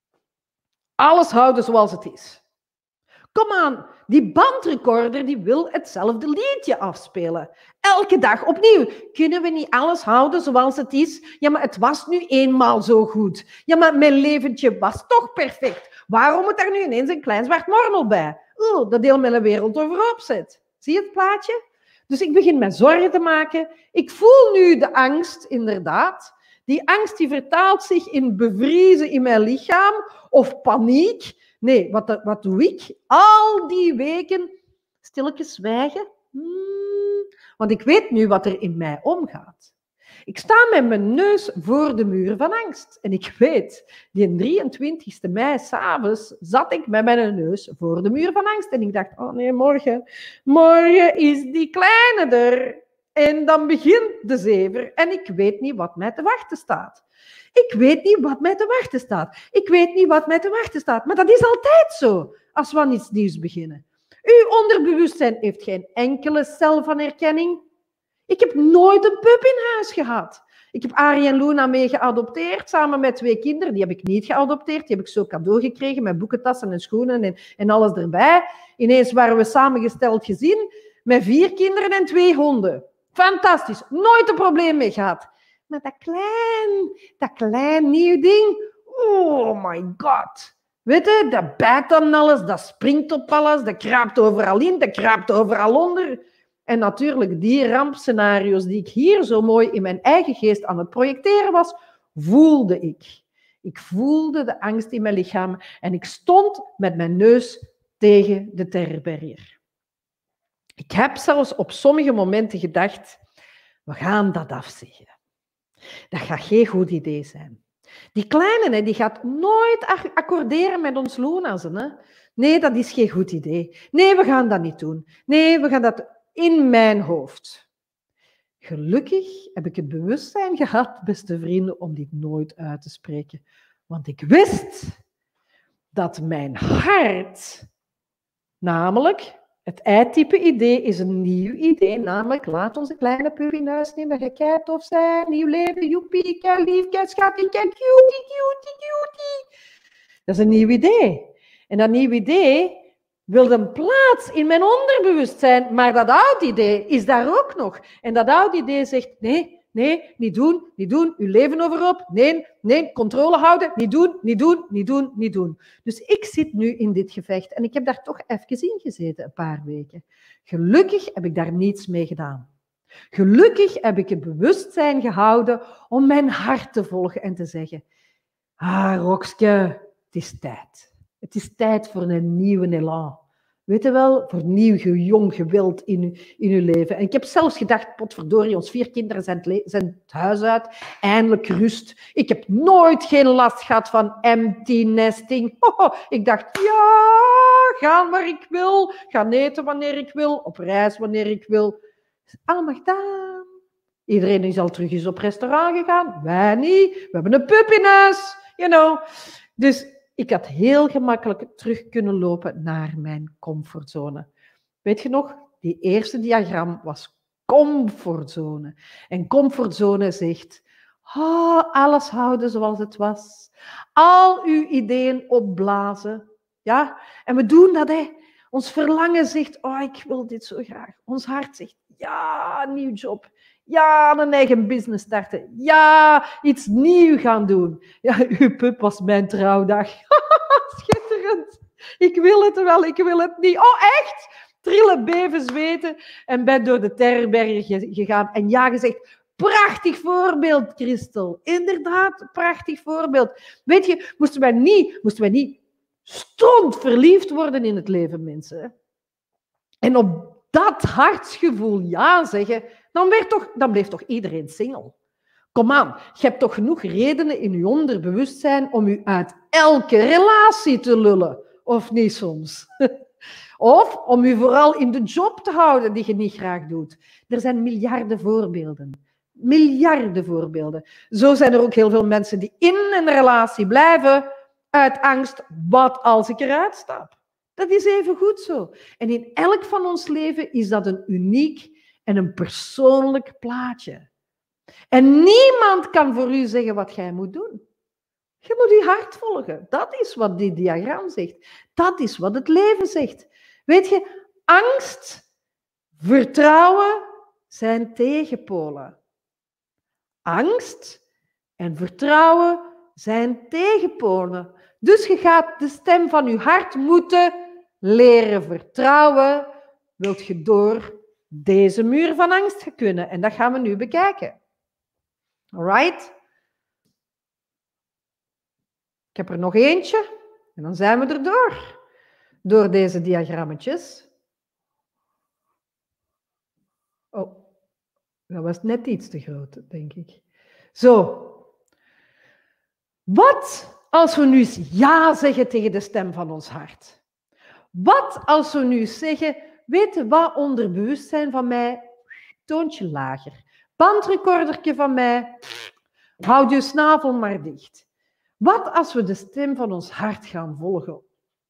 Alles houden zoals het is. Kom aan, die bandrecorder die wil hetzelfde liedje afspelen. Elke dag opnieuw. Kunnen we niet alles houden zoals het is? Ja, maar het was nu eenmaal zo goed. Ja, maar mijn leventje was toch perfect. Waarom moet daar nu ineens een klein zwart mormel bij? Oeh, dat deel mijn wereld overhoop zet. Zie je het plaatje? Dus ik begin me zorgen te maken. Ik voel nu de angst, inderdaad. Die angst die vertaalt zich in bevriezen in mijn lichaam of paniek. Nee, wat, wat doe ik? Al die weken stilletjes zwijgen. Hmm, want ik weet nu wat er in mij omgaat. Ik sta met mijn neus voor de muur van angst. En ik weet, die drieëntwintigste mei, 's avonds, zat ik met mijn neus voor de muur van angst. En ik dacht, oh nee, morgen, morgen is die kleine er. En dan begint de zever. En ik weet niet wat mij te wachten staat. Ik weet niet wat mij te wachten staat. Ik weet niet wat mij te wachten staat. Maar dat is altijd zo, als we aan iets nieuws beginnen. Uw onderbewustzijn heeft geen enkele cel van herkenning. Ik heb nooit een pup in huis gehad. Ik heb Arie en Luna mee geadopteerd, samen met twee kinderen. Die heb ik niet geadopteerd, die heb ik zo cadeau gekregen, met boekentassen en schoenen en, en alles erbij. Ineens waren we samengesteld gezin, met vier kinderen en twee honden. Fantastisch, nooit een probleem mee gehad. Maar dat klein, dat klein nieuw ding, oh my god. Weet je, dat bijt aan alles, dat springt op alles, dat kraapt overal in, dat kraapt overal onder. En natuurlijk, die rampscenario's die ik hier zo mooi in mijn eigen geest aan het projecteren was, voelde ik. Ik voelde de angst in mijn lichaam en ik stond met mijn neus tegen de terrorbarrière. Ik heb zelfs op sommige momenten gedacht, we gaan dat afzeggen. Dat gaat geen goed idee zijn. Die kleine, die gaat nooit accorderen met ons Luna's. Nee, dat is geen goed idee. Nee, we gaan dat niet doen. Nee, we gaan dat in mijn hoofd. Gelukkig heb ik het bewustzijn gehad, beste vrienden, om dit nooit uit te spreken. Want ik wist dat mijn hart, namelijk het ei-type idee, is een nieuw idee, namelijk laat onze kleine pup in huis nemen, dat gaat tof zijn, nieuw leven, joepie, kei lief, kei schatje, kei cutie, cutie, cutie. Dat is een nieuw idee. En dat nieuw idee wil een plaats in mijn onderbewustzijn, maar dat oude idee is daar ook nog. En dat oude idee zegt, nee, nee, niet doen, niet doen, uw leven overhoop, nee, nee, controle houden, niet doen, niet doen, niet doen, niet doen. Dus ik zit nu in dit gevecht en ik heb daar toch even in gezeten, een paar weken. Gelukkig heb ik daar niets mee gedaan. Gelukkig heb ik het bewustzijn gehouden om mijn hart te volgen en te zeggen, ah, Rokske, het is tijd. Het is tijd voor een nieuwe elan. Weet je wel, voor nieuw, jong geweld in, in uw leven. En ik heb zelfs gedacht, potverdorie, ons vier kinderen zijn het, zijn het huis uit. Eindelijk rust. Ik heb nooit geen last gehad van empty nesting. Oh, ik dacht, ja, gaan waar ik wil. Gaan eten wanneer ik wil. Op reis wanneer ik wil. Allemaal gedaan. Iedereen is al terug eens op restaurant gegaan. Wij niet. We hebben een pup in huis. You know. Dus ik had heel gemakkelijk terug kunnen lopen naar mijn comfortzone. Weet je nog? Die eerste diagram was comfortzone. En comfortzone zegt, oh, alles houden zoals het was. Al uw ideeën opblazen. Ja? En we doen dat, hè. Ons verlangen zegt, oh, ik wil dit zo graag. Ons hart zegt, ja, een nieuw job. Ja, een eigen business starten. Ja, iets nieuw gaan doen. Ja, uw pup was mijn trouwdag. Schitterend. Ik wil het wel, ik wil het niet. Oh, echt? Trillen, beven, zweten en ben door de Terbergen gegaan. En ja, gezegd, prachtig voorbeeld, Christel. Inderdaad, prachtig voorbeeld. Weet je, moesten wij niet, moesten wij niet stront verliefd worden in het leven, mensen. En op dat hartsgevoel ja zeggen, dan, werd toch, dan bleef toch iedereen single. Kom aan, je hebt toch genoeg redenen in je onderbewustzijn om je uit elke relatie te lullen, of niet soms? Of om je vooral in de job te houden die je niet graag doet. Er zijn miljarden voorbeelden. Miljarden voorbeelden. Zo zijn er ook heel veel mensen die in een relatie blijven uit angst, wat als ik eruit stap? Dat is even goed zo. En in elk van ons leven is dat een uniek en een persoonlijk plaatje. En niemand kan voor u zeggen wat jij moet doen. Je moet je hart volgen. Dat is wat dit diagram zegt. Dat is wat het leven zegt. Weet je, angst, vertrouwen zijn tegenpolen. Angst en vertrouwen zijn tegenpolen. Dus je gaat de stem van je hart moeten leren vertrouwen. Wilt je door deze muur van angst kunnen? En dat gaan we nu bekijken. Alright? Ik heb er nog eentje en dan zijn we er door. Door deze diagrammetjes. Oh, dat was net iets te groot, denk ik. Zo. Wat als we nu eens ja zeggen tegen de stem van ons hart? Wat als we nu zeggen, weet je wat, onderbewustzijn van mij, toontje lager. Bandrecordertje van mij, houd je snavel maar dicht. Wat als we de stem van ons hart gaan volgen?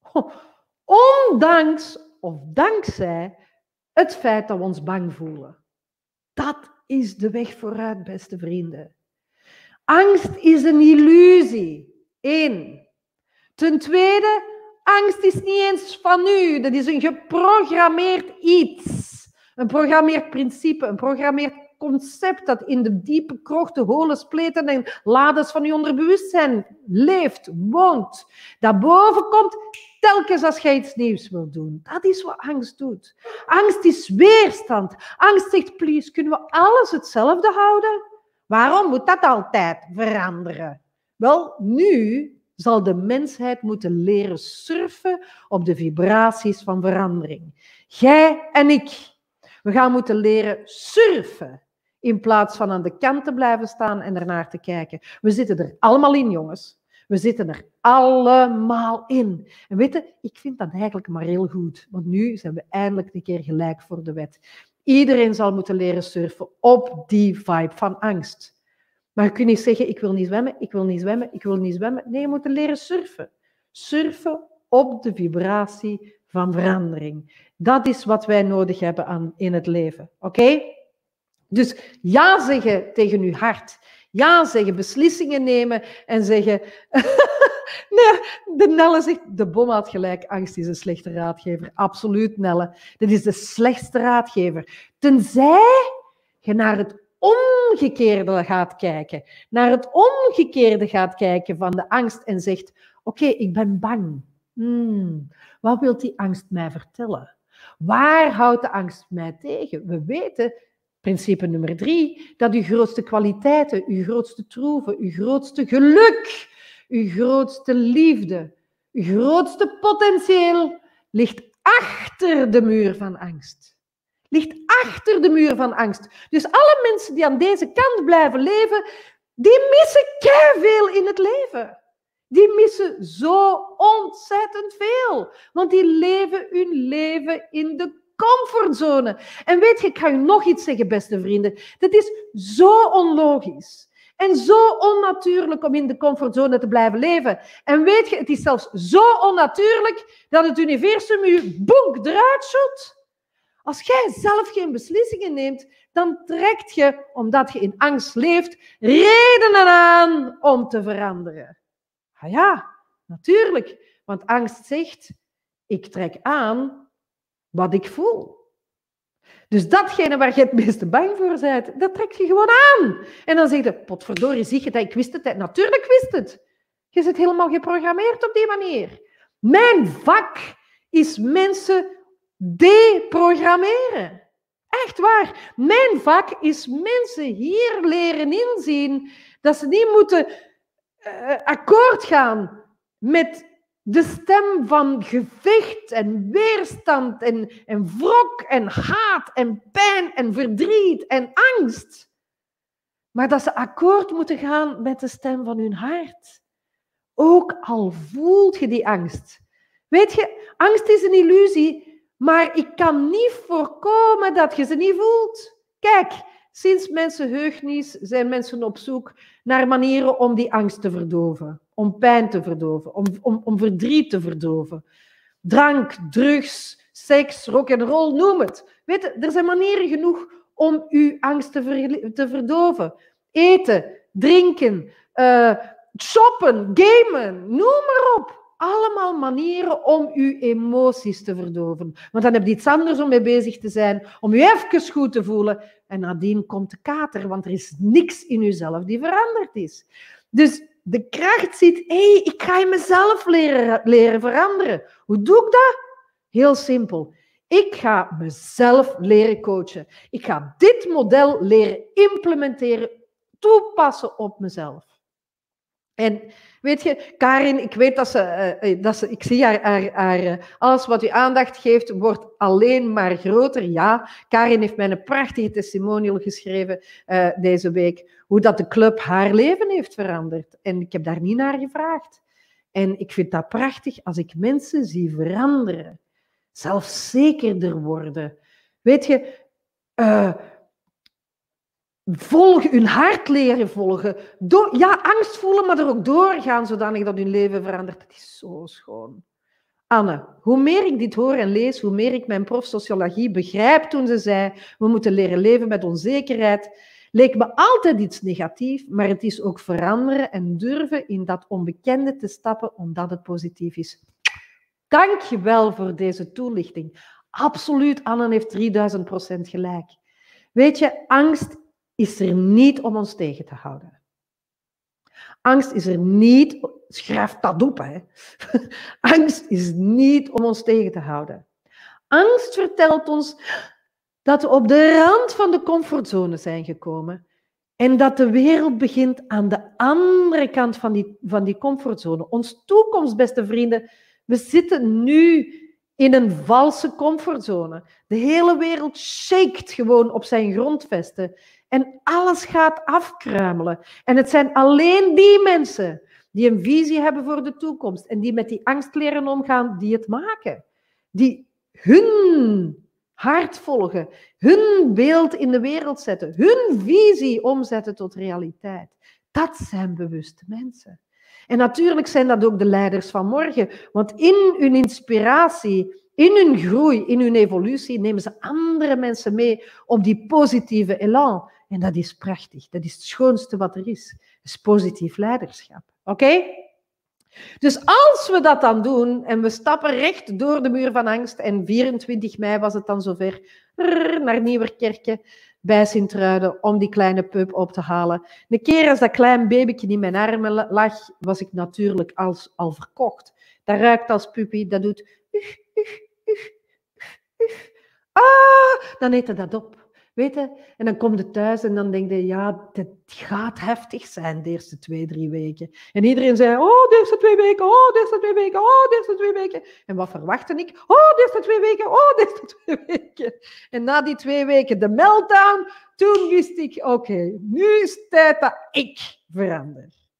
Ondanks of dankzij het feit dat we ons bang voelen. Dat is de weg vooruit, beste vrienden. Angst is een illusie. Eén. Ten tweede, angst is niet eens van u. Dat is een geprogrammeerd iets. Een programmeerd principe, een programmeerd concept dat in de diepe krochten, holen, spleten en lades van uw onderbewustzijn leeft, woont. Dat boven komt telkens als jij iets nieuws wilt doen. Dat is wat angst doet. Angst is weerstand. Angst zegt, please, kunnen we alles hetzelfde houden? Waarom moet dat altijd veranderen? Wel, nu zal de mensheid moeten leren surfen op de vibraties van verandering. Jij en ik. We gaan moeten leren surfen in plaats van aan de kant te blijven staan en ernaar te kijken. We zitten er allemaal in, jongens. We zitten er allemaal in. En weet je, ik vind dat eigenlijk maar heel goed. Want nu zijn we eindelijk een keer gelijk voor de wet. Iedereen zal moeten leren surfen op die vibe van angst. Maar je kunt niet zeggen, ik wil niet zwemmen, ik wil niet zwemmen, ik wil niet zwemmen. Nee, je moet leren surfen. Surfen op de vibratie van verandering. Dat is wat wij nodig hebben aan, in het leven. Oké? Okay? Dus ja zeggen tegen uw hart. Ja zeggen, beslissingen nemen en zeggen... nee, de Nelle zegt, de bom had gelijk, angst is een slechte raadgever. Absoluut, Nelle. Dat is de slechtste raadgever. Tenzij je naar het omgekeerde gaat kijken. Naar het omgekeerde gaat kijken van de angst en zegt, oké, okay, ik ben bang. Hmm, wat wil die angst mij vertellen? Waar houdt de angst mij tegen? We weten, principe nummer drie, dat uw grootste kwaliteiten, uw grootste troeven, uw grootste geluk, uw grootste liefde, uw grootste potentieel ligt achter de muur van angst. Ligt achter de muur van angst. Dus alle mensen die aan deze kant blijven leven, die missen keiveel in het leven. Die missen zo ontzettend veel. Want die leven hun leven in de comfortzone. En weet je, ik ga u nog iets zeggen, beste vrienden. Dat is zo onlogisch. En zo onnatuurlijk om in de comfortzone te blijven leven. En weet je, het is zelfs zo onnatuurlijk dat het universum je bonk eruit shoot. Als jij zelf geen beslissingen neemt, dan trekt je, omdat je in angst leeft, redenen aan om te veranderen. Ah ja, natuurlijk. Want angst zegt, ik trek aan wat ik voel. Dus datgene waar je het meeste bang voor bent, dat trek je gewoon aan. En dan zeg je, potverdorie, zie je dat? Ik wist het. Natuurlijk wist het. Je zit helemaal geprogrammeerd op die manier. Mijn vak is mensen deprogrammeren. Echt waar. Mijn vak is mensen hier leren inzien dat ze niet moeten uh, akkoord gaan met de stem van gevecht en weerstand en, en wrok en haat en pijn en verdriet en angst. Maar dat ze akkoord moeten gaan met de stem van hun hart. Ook al voelt je die angst. Weet je, angst is een illusie, maar ik kan niet voorkomen dat je ze niet voelt. Kijk, sinds mensenheugenis zijn mensen op zoek naar manieren om die angst te verdoven. Om pijn te verdoven, om, om, om verdriet te verdoven. Drank, drugs, seks, rock'n'roll, noem het. Weet je, er zijn manieren genoeg om uw angst te, ver, te verdoven. Eten, drinken, uh, shoppen, gamen, noem maar op. Allemaal manieren om uw emoties te verdoven. Want dan heb je iets anders om mee bezig te zijn, om je even goed te voelen. En nadien komt de kater, want er is niks in jezelf die veranderd is. Dus de kracht zit, hé, hey, ik ga mezelf leren, leren veranderen. Hoe doe ik dat? Heel simpel. Ik ga mezelf leren coachen. Ik ga dit model leren implementeren, toepassen op mezelf. En weet je, Karin, ik weet dat ze, uh, dat ze ik zie haar, haar, haar, alles wat u aandacht geeft, wordt alleen maar groter. Ja, Karin heeft mij een prachtige testimonial geschreven uh, deze week, hoe dat de club haar leven heeft veranderd. En ik heb daar niet naar gevraagd. En ik vind dat prachtig als ik mensen zie veranderen, zelfzekerder worden. Weet je, uh, volgen, hun hart leren volgen. Door, ja, angst voelen, maar er ook doorgaan, zodanig dat hun leven verandert. Dat is zo schoon. Anne, hoe meer ik dit hoor en lees, hoe meer ik mijn prof sociologie begrijp toen ze zei, we moeten leren leven met onzekerheid, leek me altijd iets negatiefs, maar het is ook veranderen en durven in dat onbekende te stappen, omdat het positief is. Dank je wel voor deze toelichting. Absoluut, Anne heeft drieduizend procent gelijk. Weet je, angst is er niet om ons tegen te houden. Angst is er niet, schrijf dat op, hè. Angst is niet om ons tegen te houden. Angst vertelt ons dat we op de rand van de comfortzone zijn gekomen en dat de wereld begint aan de andere kant van die, van die comfortzone. Ons toekomst, beste vrienden, we zitten nu in een valse comfortzone. De hele wereld shakt gewoon op zijn grondvesten. En alles gaat afkruimelen. En het zijn alleen die mensen die een visie hebben voor de toekomst en die met die angst leren omgaan, die het maken. Die hun hart volgen, hun beeld in de wereld zetten, hun visie omzetten tot realiteit. Dat zijn bewuste mensen. En natuurlijk zijn dat ook de leiders van morgen, want in hun inspiratie, in hun groei, in hun evolutie, nemen ze andere mensen mee op die positieve elan. En dat is prachtig. Dat is het schoonste wat er is. Dat is positief leiderschap. Oké? Okay? Dus als we dat dan doen en we stappen recht door de muur van angst en vierentwintig mei was het dan zover naar Nieuwerkerke bij Sint-Truiden om die kleine pup op te halen. Een keer als dat klein babytje in mijn armen lag, was ik natuurlijk als, al verkocht. Dat ruikt als puppy, dat doet... Uf, uf, uf, uf. Ah, dan eet hij dat op. Weet je? En dan kom je thuis en dan denk je, ja, het gaat heftig zijn de eerste twee, drie weken. En iedereen zei, oh, de eerste twee weken, oh, de eerste twee weken, oh, de eerste twee weken. En wat verwachtte ik? Oh, de eerste twee weken, oh, de eerste twee weken. En na die twee weken de meltdown, toen wist ik, oké, okay, nu is het tijd dat ik verander.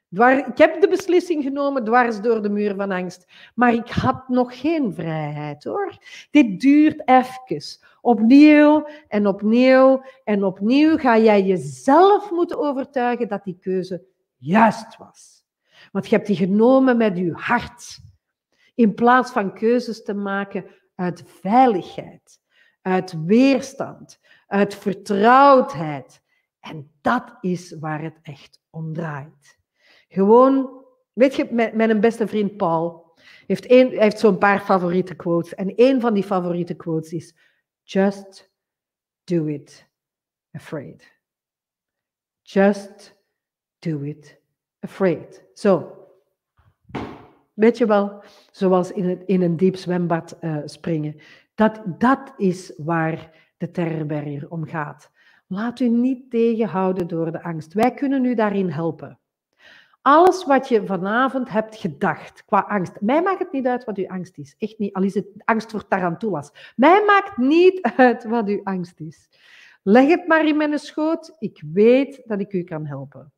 Dwar, ik heb de beslissing genomen dwars door de muur van angst, maar ik had nog geen vrijheid, hoor. Dit duurt even. Opnieuw en opnieuw en opnieuw ga jij jezelf moeten overtuigen dat die keuze juist was. Want je hebt die genomen met je hart, in plaats van keuzes te maken uit veiligheid, uit weerstand, uit vertrouwdheid. En dat is waar het echt om draait. Gewoon, weet je, met, met een beste vriend Paul, heeft, een, heeft zo'n paar favoriete quotes. En een van die favoriete quotes is, just do it afraid. Just do it afraid. Zo. Weet je wel, zoals in, het, in een diep zwembad uh, springen. Dat, dat is waar de terrorbarrier om gaat. Laat u niet tegenhouden door de angst. Wij kunnen u daarin helpen. Alles wat je vanavond hebt gedacht qua angst. Mij maakt het niet uit wat uw angst is. Echt niet, al is het angst voor tarantulas. Mij maakt niet uit wat uw angst is. Leg het maar in mijn schoot. Ik weet dat ik u kan helpen.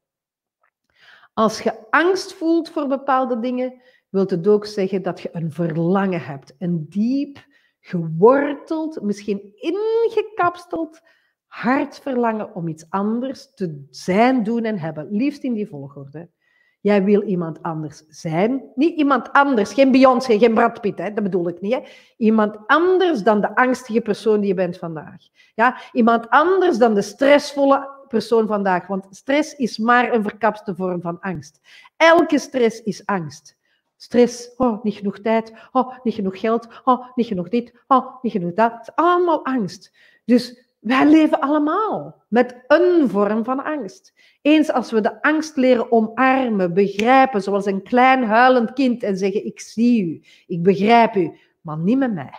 Als je angst voelt voor bepaalde dingen, wil het ook zeggen dat je een verlangen hebt. Een diep, geworteld, misschien ingekapsteld hartverlangen om iets anders te zijn, doen en hebben. Liefst in die volgorde. Jij wil iemand anders zijn. Niet iemand anders, geen Beyoncé, geen Brad Pitt, hè, dat bedoel ik niet. Hè. Iemand anders dan de angstige persoon die je bent vandaag. Ja, iemand anders dan de stressvolle persoon vandaag. Want stress is maar een verkapste vorm van angst. Elke stress is angst. Stress, oh, niet genoeg tijd, oh, niet genoeg geld, oh, niet genoeg dit, oh, niet genoeg dat. Het is allemaal angst. Dus wij leven allemaal met een vorm van angst. Eens als we de angst leren omarmen, begrijpen, zoals een klein huilend kind en zeggen, ik zie u, ik begrijp u, maar niet met mij.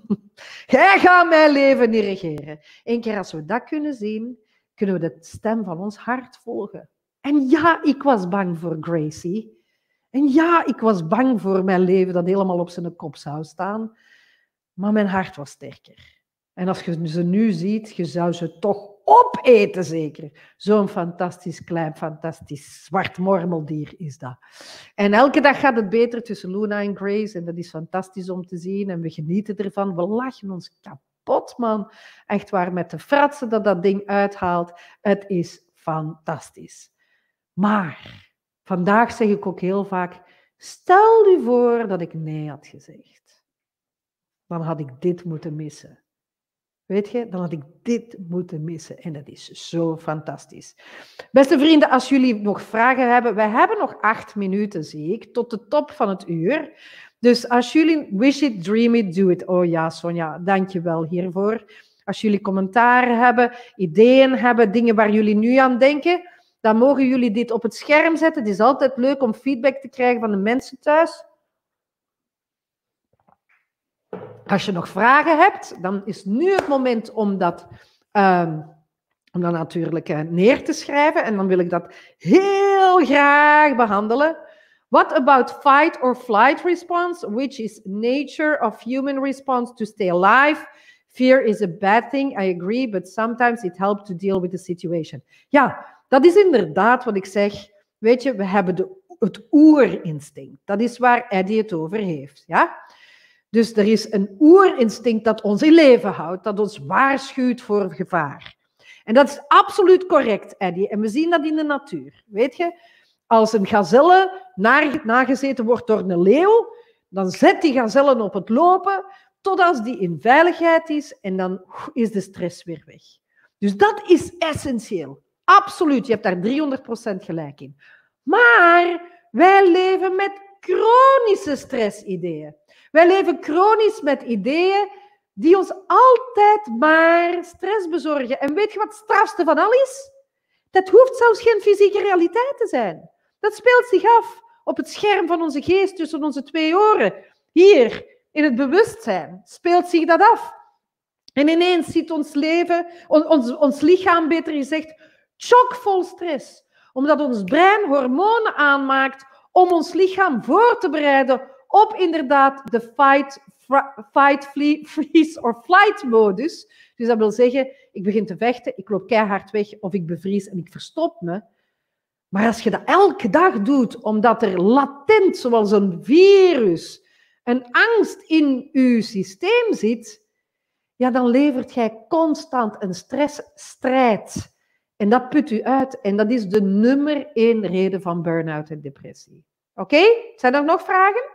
Jij gaat mijn leven niet regeren. Eén keer als we dat kunnen zien, kunnen we de stem van ons hart volgen. En ja, ik was bang voor Gracie. En ja, ik was bang voor mijn leven dat helemaal op zijn kop zou staan. Maar mijn hart was sterker. En als je ze nu ziet, je zou ze toch opeten, zeker. Zo'n fantastisch klein, fantastisch zwart mormeldier is dat. En elke dag gaat het beter tussen Luna en Grace. En dat is fantastisch om te zien. En we genieten ervan. We lachen ons kapot, man. Echt waar, met de fratsen dat dat ding uithaalt. Het is fantastisch. Maar vandaag zeg ik ook heel vaak, stel u voor dat ik nee had gezegd. Dan had ik dit moeten missen. Weet je, dan had ik dit moeten missen. En dat is zo fantastisch. Beste vrienden, als jullie nog vragen hebben, wij hebben nog acht minuten, zie ik, tot de top van het uur. Dus als jullie wish it, dream it, do it. Oh ja, Sonja, dank je wel hiervoor. Als jullie commentaren hebben, ideeën hebben, dingen waar jullie nu aan denken, dan mogen jullie dit op het scherm zetten. Het is altijd leuk om feedback te krijgen van de mensen thuis. Als je nog vragen hebt, dan is nu het moment om dat, um, om dat natuurlijk uh, neer te schrijven. En dan wil ik dat heel graag behandelen. What about fight or flight response, which is nature of human response to stay alive? Fear is a bad thing, I agree, but sometimes it helps to deal with the situation. Ja, dat is inderdaad wat ik zeg. Weet je, we hebben de, het oerinstinct. Dat is waar Eddie het over heeft, ja? Dus er is een oerinstinct dat ons in leven houdt, dat ons waarschuwt voor gevaar. En dat is absoluut correct, Eddie. En we zien dat in de natuur. Weet je, als een gazelle nagezeten wordt door een leeuw, dan zet die gazellen op het lopen, totdat die in veiligheid is en dan is de stress weer weg. Dus dat is essentieel. Absoluut, je hebt daar driehonderd procent gelijk in. Maar wij leven met chronische stressideeën. Wij leven chronisch met ideeën die ons altijd maar stress bezorgen. En weet je wat het strafste van al is? Dat hoeft zelfs geen fysieke realiteit te zijn. Dat speelt zich af op het scherm van onze geest tussen onze twee oren. Hier, in het bewustzijn, speelt zich dat af. En ineens ziet ons leven, ons, ons lichaam, beter gezegd, chockvol stress. Omdat ons brein hormonen aanmaakt om ons lichaam voor te bereiden op inderdaad de fight, fight, freeze or flight modus. Dus dat wil zeggen, ik begin te vechten, ik loop keihard weg of ik bevries en ik verstop me. Maar als je dat elke dag doet, omdat er latent, zoals een virus, een angst in je systeem zit, ja, dan levert jij constant een stressstrijd. En dat put u uit. En dat is de nummer één reden van burn-out en depressie. Oké? Okay? Zijn er nog vragen?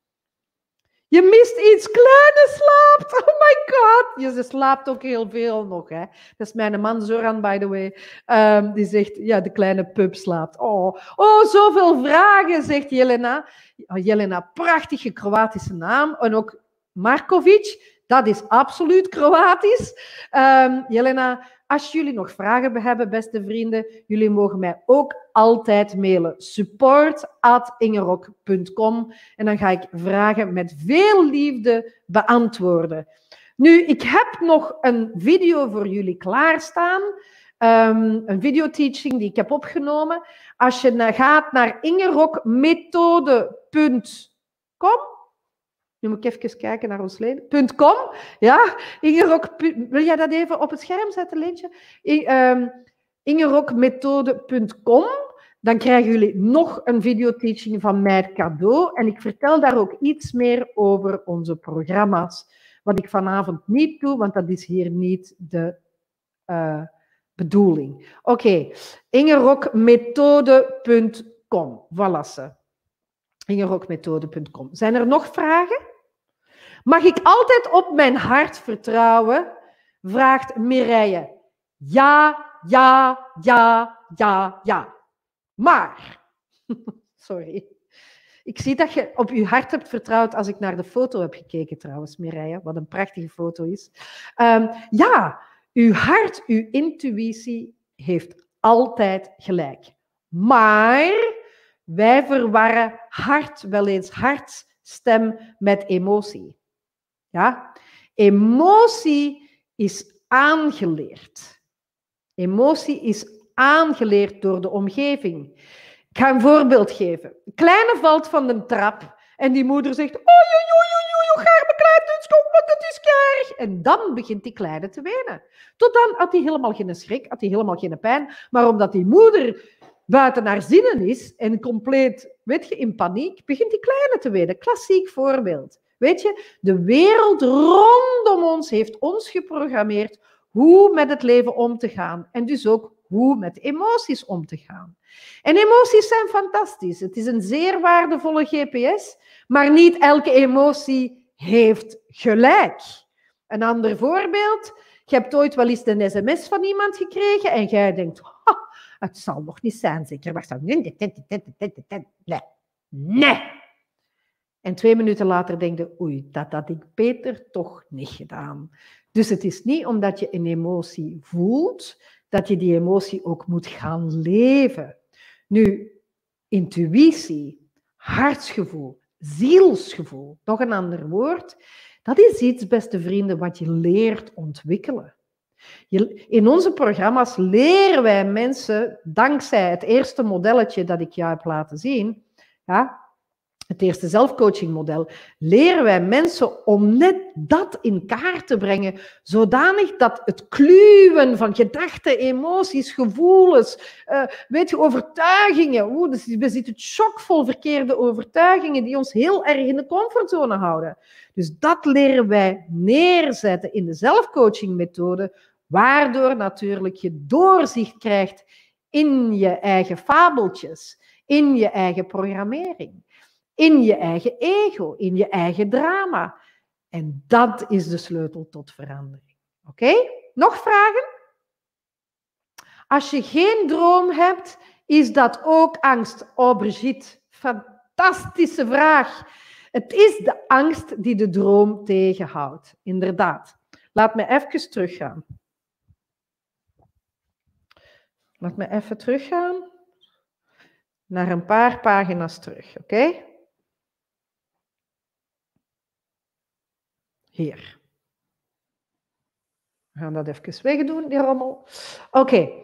Je mist iets, kleine slaapt. Oh my god. Je, ze slaapt ook heel veel nog. Hè? Dat is mijn man Zoran, by the way. Um, die zegt, ja, de kleine pup slaapt. Oh, oh zoveel vragen, zegt Jelena. Oh, Jelena, prachtige Kroatische naam. En ook Markovic. Dat is absoluut Kroatisch. Um, Jelena, als jullie nog vragen hebben, beste vrienden, jullie mogen mij ook altijd mailen. support at ingerok punt com en dan ga ik vragen met veel liefde beantwoorden. Nu, ik heb nog een video voor jullie klaarstaan. Um, een videoteaching die ik heb opgenomen. Als je gaat naar ingerokmethode punt com, nu moet ik even kijken naar ons leden. .com, ja. Ingerok, wil jij dat even op het scherm zetten, Leentje? Um, ingerokmethode punt com. Dan krijgen jullie nog een videoteaching van mij cadeau. En ik vertel daar ook iets meer over onze programma's. Wat ik vanavond niet doe, want dat is hier niet de uh, bedoeling. Oké, okay. ingerokmethode punt com. Voilà ze. ingerokmethode punt com. Zijn er nog vragen? Mag ik altijd op mijn hart vertrouwen? Vraagt Mireille. Ja, ja, ja, ja, ja. Maar, sorry. Ik zie dat je op je hart hebt vertrouwd als ik naar de foto heb gekeken trouwens, Mireille. Wat een prachtige foto is. Um, ja, uw hart, uw intuïtie heeft altijd gelijk. Maar wij verwarren hart wel eens hartstem met emotie. Ja? Emotie is aangeleerd. Emotie is aangeleerd door de omgeving. Ik ga een voorbeeld geven. Een kleine valt van de trap en die moeder zegt: oei, oei, oei, oei, oei, ga mijn kleine schop, want dat is erg. En dan begint die kleine te wenen. Tot dan had hij helemaal geen schrik, had hij helemaal geen pijn, maar omdat die moeder buiten haar zinnen is en compleet, weet je, in paniek, begint die kleine te wenen. Klassiek voorbeeld. Weet je, de wereld rondom ons heeft ons geprogrammeerd hoe met het leven om te gaan. En dus ook hoe met emoties om te gaan. En emoties zijn fantastisch. Het is een zeer waardevolle G P S, maar niet elke emotie heeft gelijk. Een ander voorbeeld. Je hebt ooit wel eens een sms van iemand gekregen en jij denkt: het zal nog niet zijn, zeker. Wacht dan. Nee. Nee. En twee minuten later denk je: oei, dat had ik beter toch niet gedaan. Dus het is niet omdat je een emotie voelt, dat je die emotie ook moet gaan leven. Nu, intuïtie, hartsgevoel, zielsgevoel, nog een ander woord, dat is iets, beste vrienden, wat je leert ontwikkelen. In onze programma's leren wij mensen, dankzij het eerste modelletje dat ik jou heb laten zien, ja, het eerste zelfcoachingmodel, leren wij mensen om net dat in kaart te brengen, zodanig dat het kluwen van gedachten, emoties, gevoelens, uh, weet je, overtuigingen, oeh, dus we zitten chockvol verkeerde overtuigingen die ons heel erg in de comfortzone houden. Dus dat leren wij neerzetten in de zelfcoachingmethode, waardoor natuurlijk je doorzicht krijgt in je eigen fabeltjes, in je eigen programmering. In je eigen ego, in je eigen drama. En dat is de sleutel tot verandering. Oké? Okay? Nog vragen? Als je geen droom hebt, is dat ook angst? Oh, Brigitte, fantastische vraag. Het is de angst die de droom tegenhoudt. Inderdaad. Laat me even teruggaan. Laat me even teruggaan. Naar een paar pagina's terug, oké? Okay? Hier. We gaan dat even wegdoen, die rommel. Oké. Okay.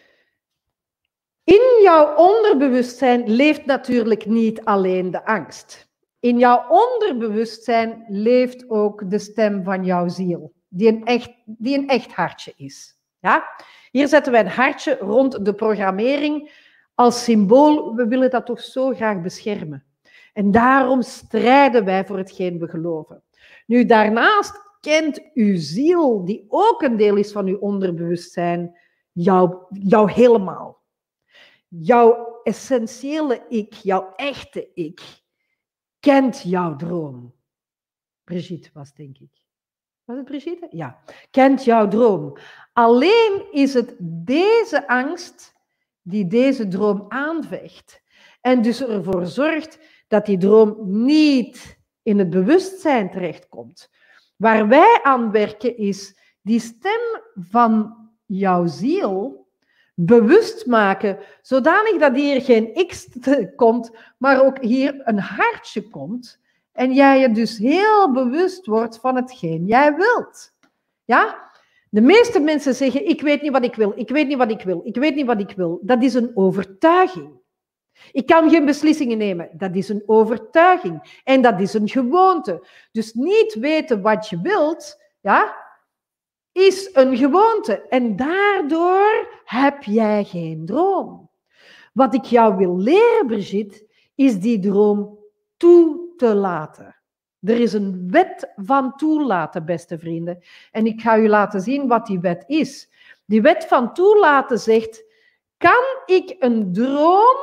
In jouw onderbewustzijn leeft natuurlijk niet alleen de angst. In jouw onderbewustzijn leeft ook de stem van jouw ziel, die een echt, die een echt hartje is. Ja? Hier zetten wij een hartje rond de programmering als symbool, we willen dat toch zo graag beschermen. En daarom strijden wij voor hetgeen we geloven. Nu, daarnaast kent uw ziel, die ook een deel is van uw onderbewustzijn, jou, jou helemaal. Jouw essentiële ik, jouw echte ik, kent jouw droom. Brigitte was, denk ik. Was het Brigitte? Ja. Kent jouw droom. Alleen is het deze angst die deze droom aanvecht. En dus ervoor zorgt dat die droom niet in het bewustzijn terechtkomt. Waar wij aan werken is die stem van jouw ziel bewust maken, zodanig dat hier geen X komt, maar ook hier een hartje komt. En jij je dus heel bewust wordt van hetgeen jij wilt. Ja? De meeste mensen zeggen, ik weet niet wat ik wil, ik weet niet wat ik wil, ik weet niet wat ik wil. Dat is een overtuiging. Ik kan geen beslissingen nemen. Dat is een overtuiging. En dat is een gewoonte. Dus niet weten wat je wilt, ja, is een gewoonte. En daardoor heb jij geen droom. Wat ik jou wil leren, Brigitte, is die droom toe te laten. Er is een wet van toelaten, beste vrienden. En ik ga u laten zien wat die wet is. Die wet van toelaten zegt, kan ik een droom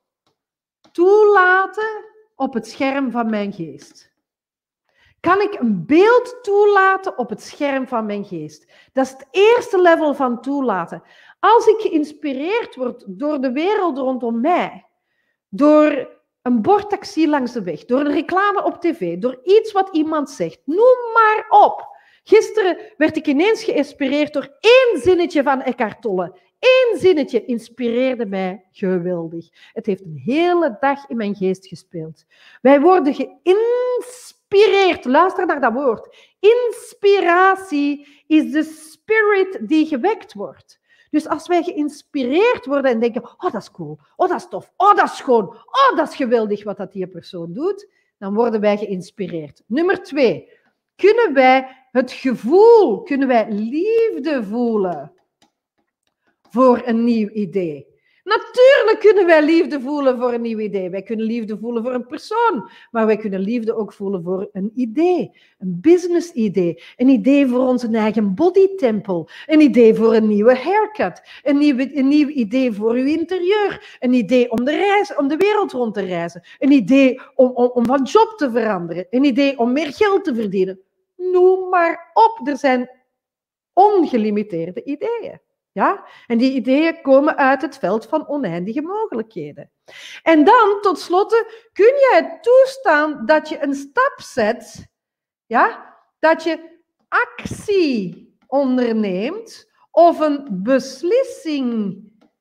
toelaten op het scherm van mijn geest? Kan ik een beeld toelaten op het scherm van mijn geest? Dat is het eerste level van toelaten. Als ik geïnspireerd word door de wereld rondom mij, door een bordtaxi langs de weg, door een reclame op tv, door iets wat iemand zegt, noem maar op. Gisteren werd ik ineens geïnspireerd door één zinnetje van Eckhart Tolle. Eén zinnetje inspireerde mij geweldig. Het heeft een hele dag in mijn geest gespeeld. Wij worden geïnspireerd. Luister naar dat woord. Inspiratie is de spirit die gewekt wordt. Dus als wij geïnspireerd worden en denken, oh, dat is cool, oh, dat is tof, oh, dat is schoon, oh, dat is geweldig wat dat die persoon doet, dan worden wij geïnspireerd. Nummer twee, kunnen wij het gevoel, kunnen wij liefde voelen voor een nieuw idee? Natuurlijk kunnen wij liefde voelen voor een nieuw idee. Wij kunnen liefde voelen voor een persoon, maar wij kunnen liefde ook voelen voor een idee. Een business-idee, een idee voor onze eigen bodytempel, een idee voor een nieuwe haircut, een nieuw, een nieuw idee voor uw interieur, een idee om de, reis, om de wereld rond te reizen, een idee om, om, om van job te veranderen, een idee om meer geld te verdienen. Noem maar op, er zijn ongelimiteerde ideeën. Ja? En die ideeën komen uit het veld van oneindige mogelijkheden. En dan, tot slot, kun je het toestaan dat je een stap zet, ja? Dat je actie onderneemt of een beslissing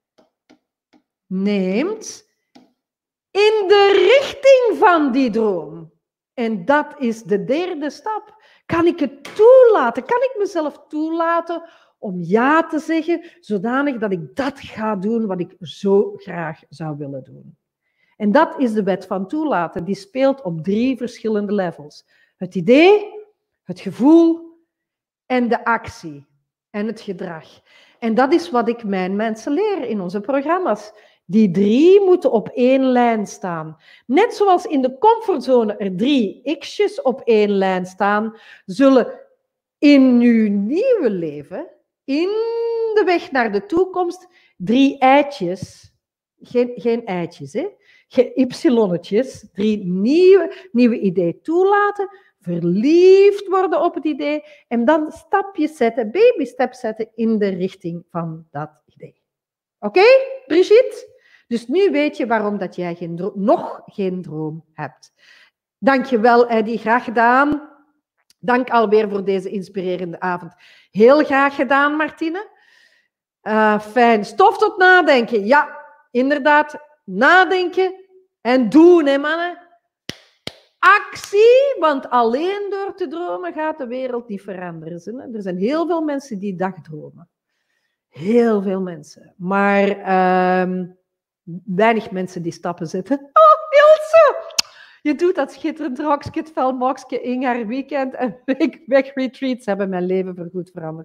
neemt in de richting van die droom. En dat is de derde stap. Kan ik het toelaten? Kan ik mezelf toelaten om ja te zeggen, zodanig dat ik dat ga doen wat ik zo graag zou willen doen? En dat is de wet van toelaten. Die speelt op drie verschillende levels. Het idee, het gevoel en de actie en het gedrag. En dat is wat ik mijn mensen leer in onze programma's. Die drie moeten op één lijn staan. Net zoals in de comfortzone er drie x'jes op één lijn staan, zullen in uw nieuwe leven, in de weg naar de toekomst, drie eitjes, geen, geen eitjes, hè? Geen ypsilonnetjes, drie nieuwe, nieuwe ideeën toelaten, verliefd worden op het idee en dan stapjes zetten, baby steps zetten in de richting van dat idee. Oké, okay, Brigitte? Dus nu weet je waarom dat jij geen droom, nog geen droom hebt. Dank je wel, Eddie. Graag gedaan. Dank alweer voor deze inspirerende avond. Heel graag gedaan, Martine. Uh, fijn. Stof tot nadenken. Ja, inderdaad. Nadenken en doen, hè, mannen. Actie, want alleen door te dromen gaat de wereld niet veranderen. Er zijn heel veel mensen die dagdromen. Heel veel mensen. Maar uh, weinig mensen die stappen zetten. Oh, Ilse! Je doet dat schitterend rokje, het fel mokje in haar weekend en weg, weg retreats hebben mijn leven voorgoed veranderd.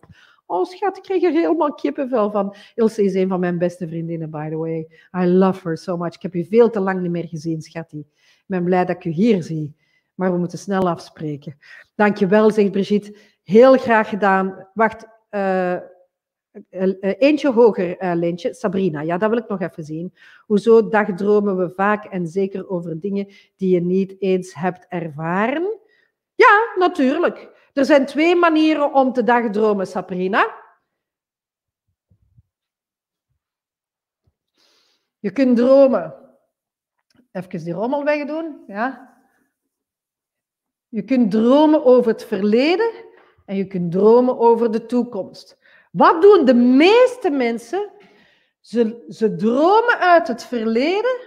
Oh schat, ik kreeg er helemaal kippenvel van. Ilse is een van mijn beste vriendinnen, by the way. I love her so much. Ik heb je veel te lang niet meer gezien, schattie. Ik ben blij dat ik je hier zie. Maar we moeten snel afspreken. Dankjewel, zegt Brigitte. Heel graag gedaan. Wacht, uh, eentje hoger, uh, Leentje. Sabrina, ja, dat wil ik nog even zien. Hoezo dagdromen we vaak en zeker over dingen die je niet eens hebt ervaren? Ja, natuurlijk. Er zijn twee manieren om te dagdromen, Sabrina. Je kunt dromen. Even die rommel wegdoen. Ja. Je kunt dromen over het verleden en je kunt dromen over de toekomst. Wat doen de meeste mensen? Ze, ze dromen uit het verleden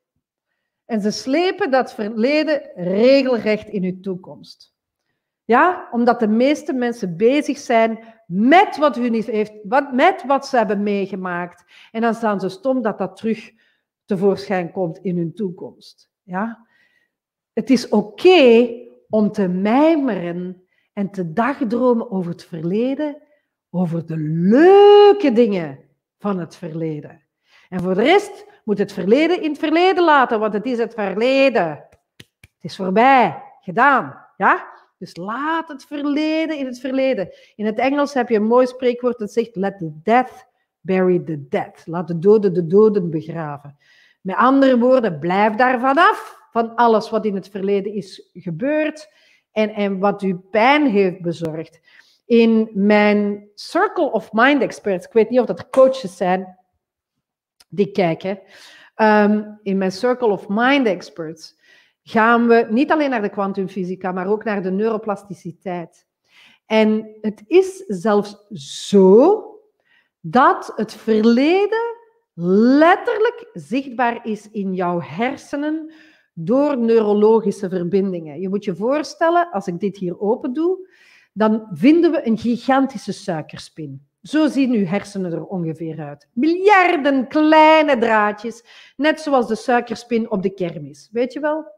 en ze slepen dat verleden regelrecht in hun toekomst. Ja, omdat de meeste mensen bezig zijn met wat, hun heeft, wat, met wat ze hebben meegemaakt. En dan staan ze stom dat dat terug tevoorschijn komt in hun toekomst. Ja? Het is oké okay om te mijmeren en te dagdromen over het verleden, over de leuke dingen van het verleden. En voor de rest moet het verleden in het verleden laten, want het is het verleden. Het is voorbij, gedaan. Ja? Dus laat het verleden in het verleden. In het Engels heb je een mooi spreekwoord dat zegt, let the death bury the dead. Laat de doden de doden begraven. Met andere woorden, blijf daar vanaf, van alles wat in het verleden is gebeurd en, en wat u pijn heeft bezorgd. In mijn Circle of Mind Experts, ik weet niet of dat coaches zijn die kijken, um, in mijn Circle of Mind Experts gaan we niet alleen naar de kwantumfysica, maar ook naar de neuroplasticiteit. En het is zelfs zo dat het verleden letterlijk zichtbaar is in jouw hersenen door neurologische verbindingen. Je moet je voorstellen, als ik dit hier open doe, dan vinden we een gigantische suikerspin. Zo zien uw hersenen er ongeveer uit. Miljarden kleine draadjes, net zoals de suikerspin op de kermis. Weet je wel?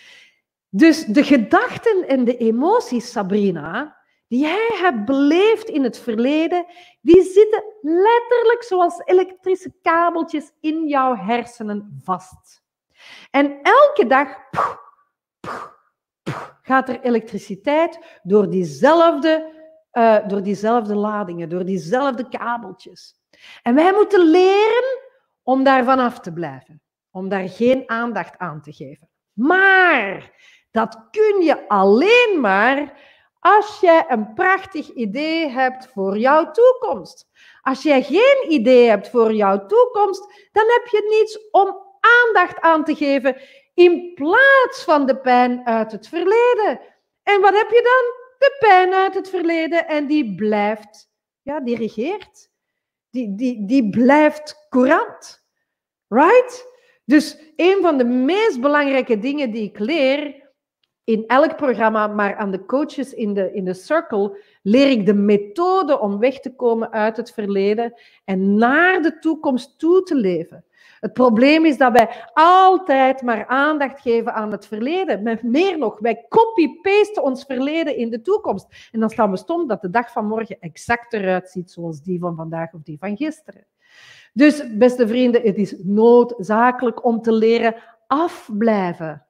Dus de gedachten en de emoties, Sabrina, die jij hebt beleefd in het verleden, die zitten letterlijk zoals elektrische kabeltjes in jouw hersenen vast. En elke dag poeh, poeh, poeh, gaat er elektriciteit door diezelfde, uh, door diezelfde ladingen, door diezelfde kabeltjes. En wij moeten leren om daarvan af te blijven, om daar geen aandacht aan te geven. Maar dat kun je alleen maar als jij een prachtig idee hebt voor jouw toekomst. Als jij geen idee hebt voor jouw toekomst, dan heb je niets om aandacht aan te geven in plaats van de pijn uit het verleden. En wat heb je dan? De pijn uit het verleden en die blijft, ja, die regeert. Die, die, die blijft courant. Right? Dus een van de meest belangrijke dingen die ik leer in elk programma, maar aan de coaches in de, in de circle, leer ik de methode om weg te komen uit het verleden en naar de toekomst toe te leven. Het probleem is dat wij altijd maar aandacht geven aan het verleden. Met meer nog, wij copy-pasten ons verleden in de toekomst. En dan staan we stom dat de dag van morgen exact eruit ziet zoals die van vandaag of die van gisteren. Dus, beste vrienden, het is noodzakelijk om te leren afblijven.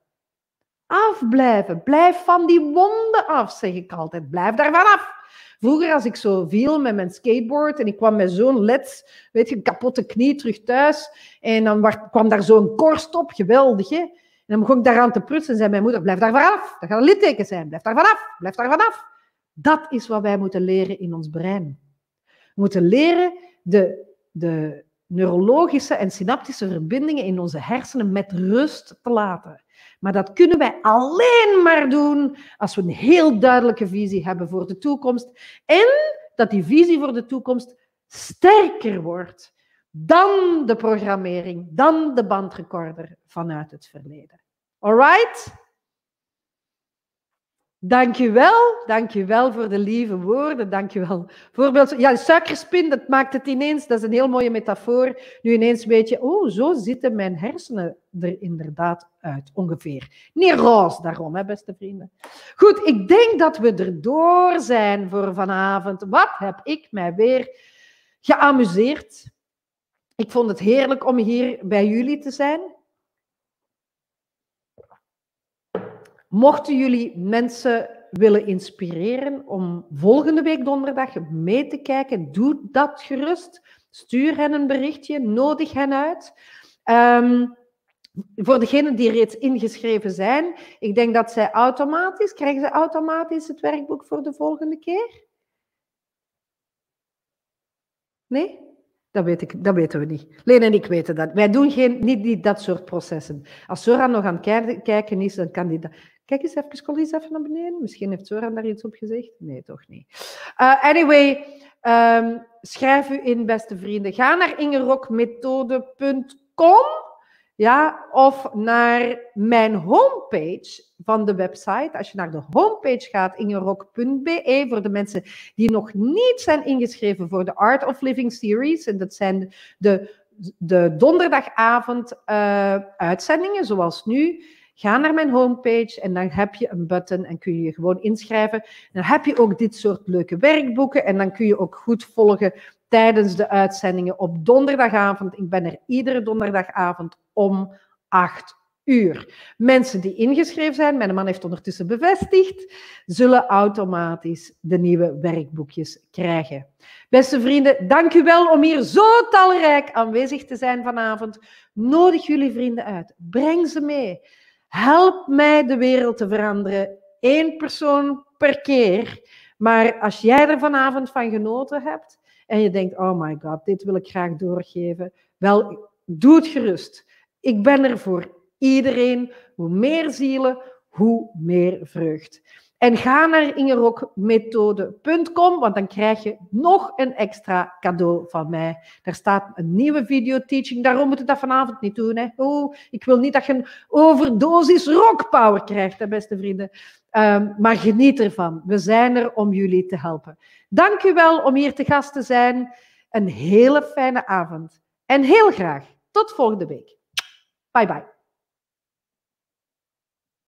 Afblijven. Blijf van die wonden af, zeg ik altijd. Blijf daar vanaf. Vroeger, als ik zo viel met mijn skateboard en ik kwam met zo'n lets, weet je, kapotte knie terug thuis en dan kwam daar zo'n korst op, geweldig, hè. En dan begon ik daaraan te prutsen en zei mijn moeder, blijf daar vanaf. Dat gaat een litteken zijn. Blijf daar vanaf. Blijf daar vanaf. Dat is wat wij moeten leren in ons brein. We moeten leren de, de neurologische en synaptische verbindingen in onze hersenen met rust te laten. Maar dat kunnen wij alleen maar doen als we een heel duidelijke visie hebben voor de toekomst en dat die visie voor de toekomst sterker wordt dan de programmering, dan de bandrecorder vanuit het verleden. Alright? Dankjewel, dankjewel voor de lieve woorden, dankjewel. Voorbeeld, ja, suikerspin, dat maakt het ineens, dat is een heel mooie metafoor. Nu ineens weet je, oh, zo zitten mijn hersenen er inderdaad uit, ongeveer. Niet roze daarom, hè, beste vrienden. Goed, ik denk dat we erdoor zijn voor vanavond. Wat heb ik mij weer geamuseerd. Ik vond het heerlijk om hier bij jullie te zijn. Mochten jullie mensen willen inspireren om volgende week donderdag mee te kijken, doe dat gerust. Stuur hen een berichtje, nodig hen uit. Um, voor degenen die reeds ingeschreven zijn, ik denk dat zij automatisch, krijgen ze automatisch het werkboek voor de volgende keer? Nee? Dat, weet ik, dat weten we niet. Leen en ik weten dat. Wij doen geen, niet, niet dat soort processen. Als Zoran nog aan het kijken is, dan kan die dat... Kijk eens even, scroll eens even naar beneden. Misschien heeft Zoran daar iets op gezegd. Nee, toch niet. Uh, anyway, um, schrijf u in, beste vrienden. Ga naar ingerokmethode punt com. Ja, of naar mijn homepage van de website. Als je naar de homepage gaat, ingerok punt b e, voor de mensen die nog niet zijn ingeschreven voor de Art of Living Series. En dat zijn de, de donderdagavond uh, uitzendingen, zoals nu. Ga naar mijn homepage en dan heb je een button en kun je je gewoon inschrijven. Dan heb je ook dit soort leuke werkboeken en dan kun je ook goed volgen tijdens de uitzendingen op donderdagavond. Ik ben er iedere donderdagavond om acht uur. Mensen die ingeschreven zijn, mijn man heeft ondertussen bevestigd, zullen automatisch de nieuwe werkboekjes krijgen. Beste vrienden, dank u wel om hier zo talrijk aanwezig te zijn vanavond. Nodig jullie vrienden uit. Breng ze mee. Help mij de wereld te veranderen. Eén persoon per keer. Maar als jij er vanavond van genoten hebt en je denkt, oh my god, dit wil ik graag doorgeven. Wel, doe het gerust. Ik ben er voor iedereen. Hoe meer zielen, hoe meer vreugd. En ga naar ingerokmethode punt com, want dan krijg je nog een extra cadeau van mij. Daar staat een nieuwe videoteaching, daarom moet je dat vanavond niet doen. Hè. Oh, ik wil niet dat je een overdosis rockpower krijgt, hè, beste vrienden. Um, maar geniet ervan. We zijn er om jullie te helpen. Dank u wel om hier te gast te zijn. Een hele fijne avond. En heel graag tot volgende week. Bye bye.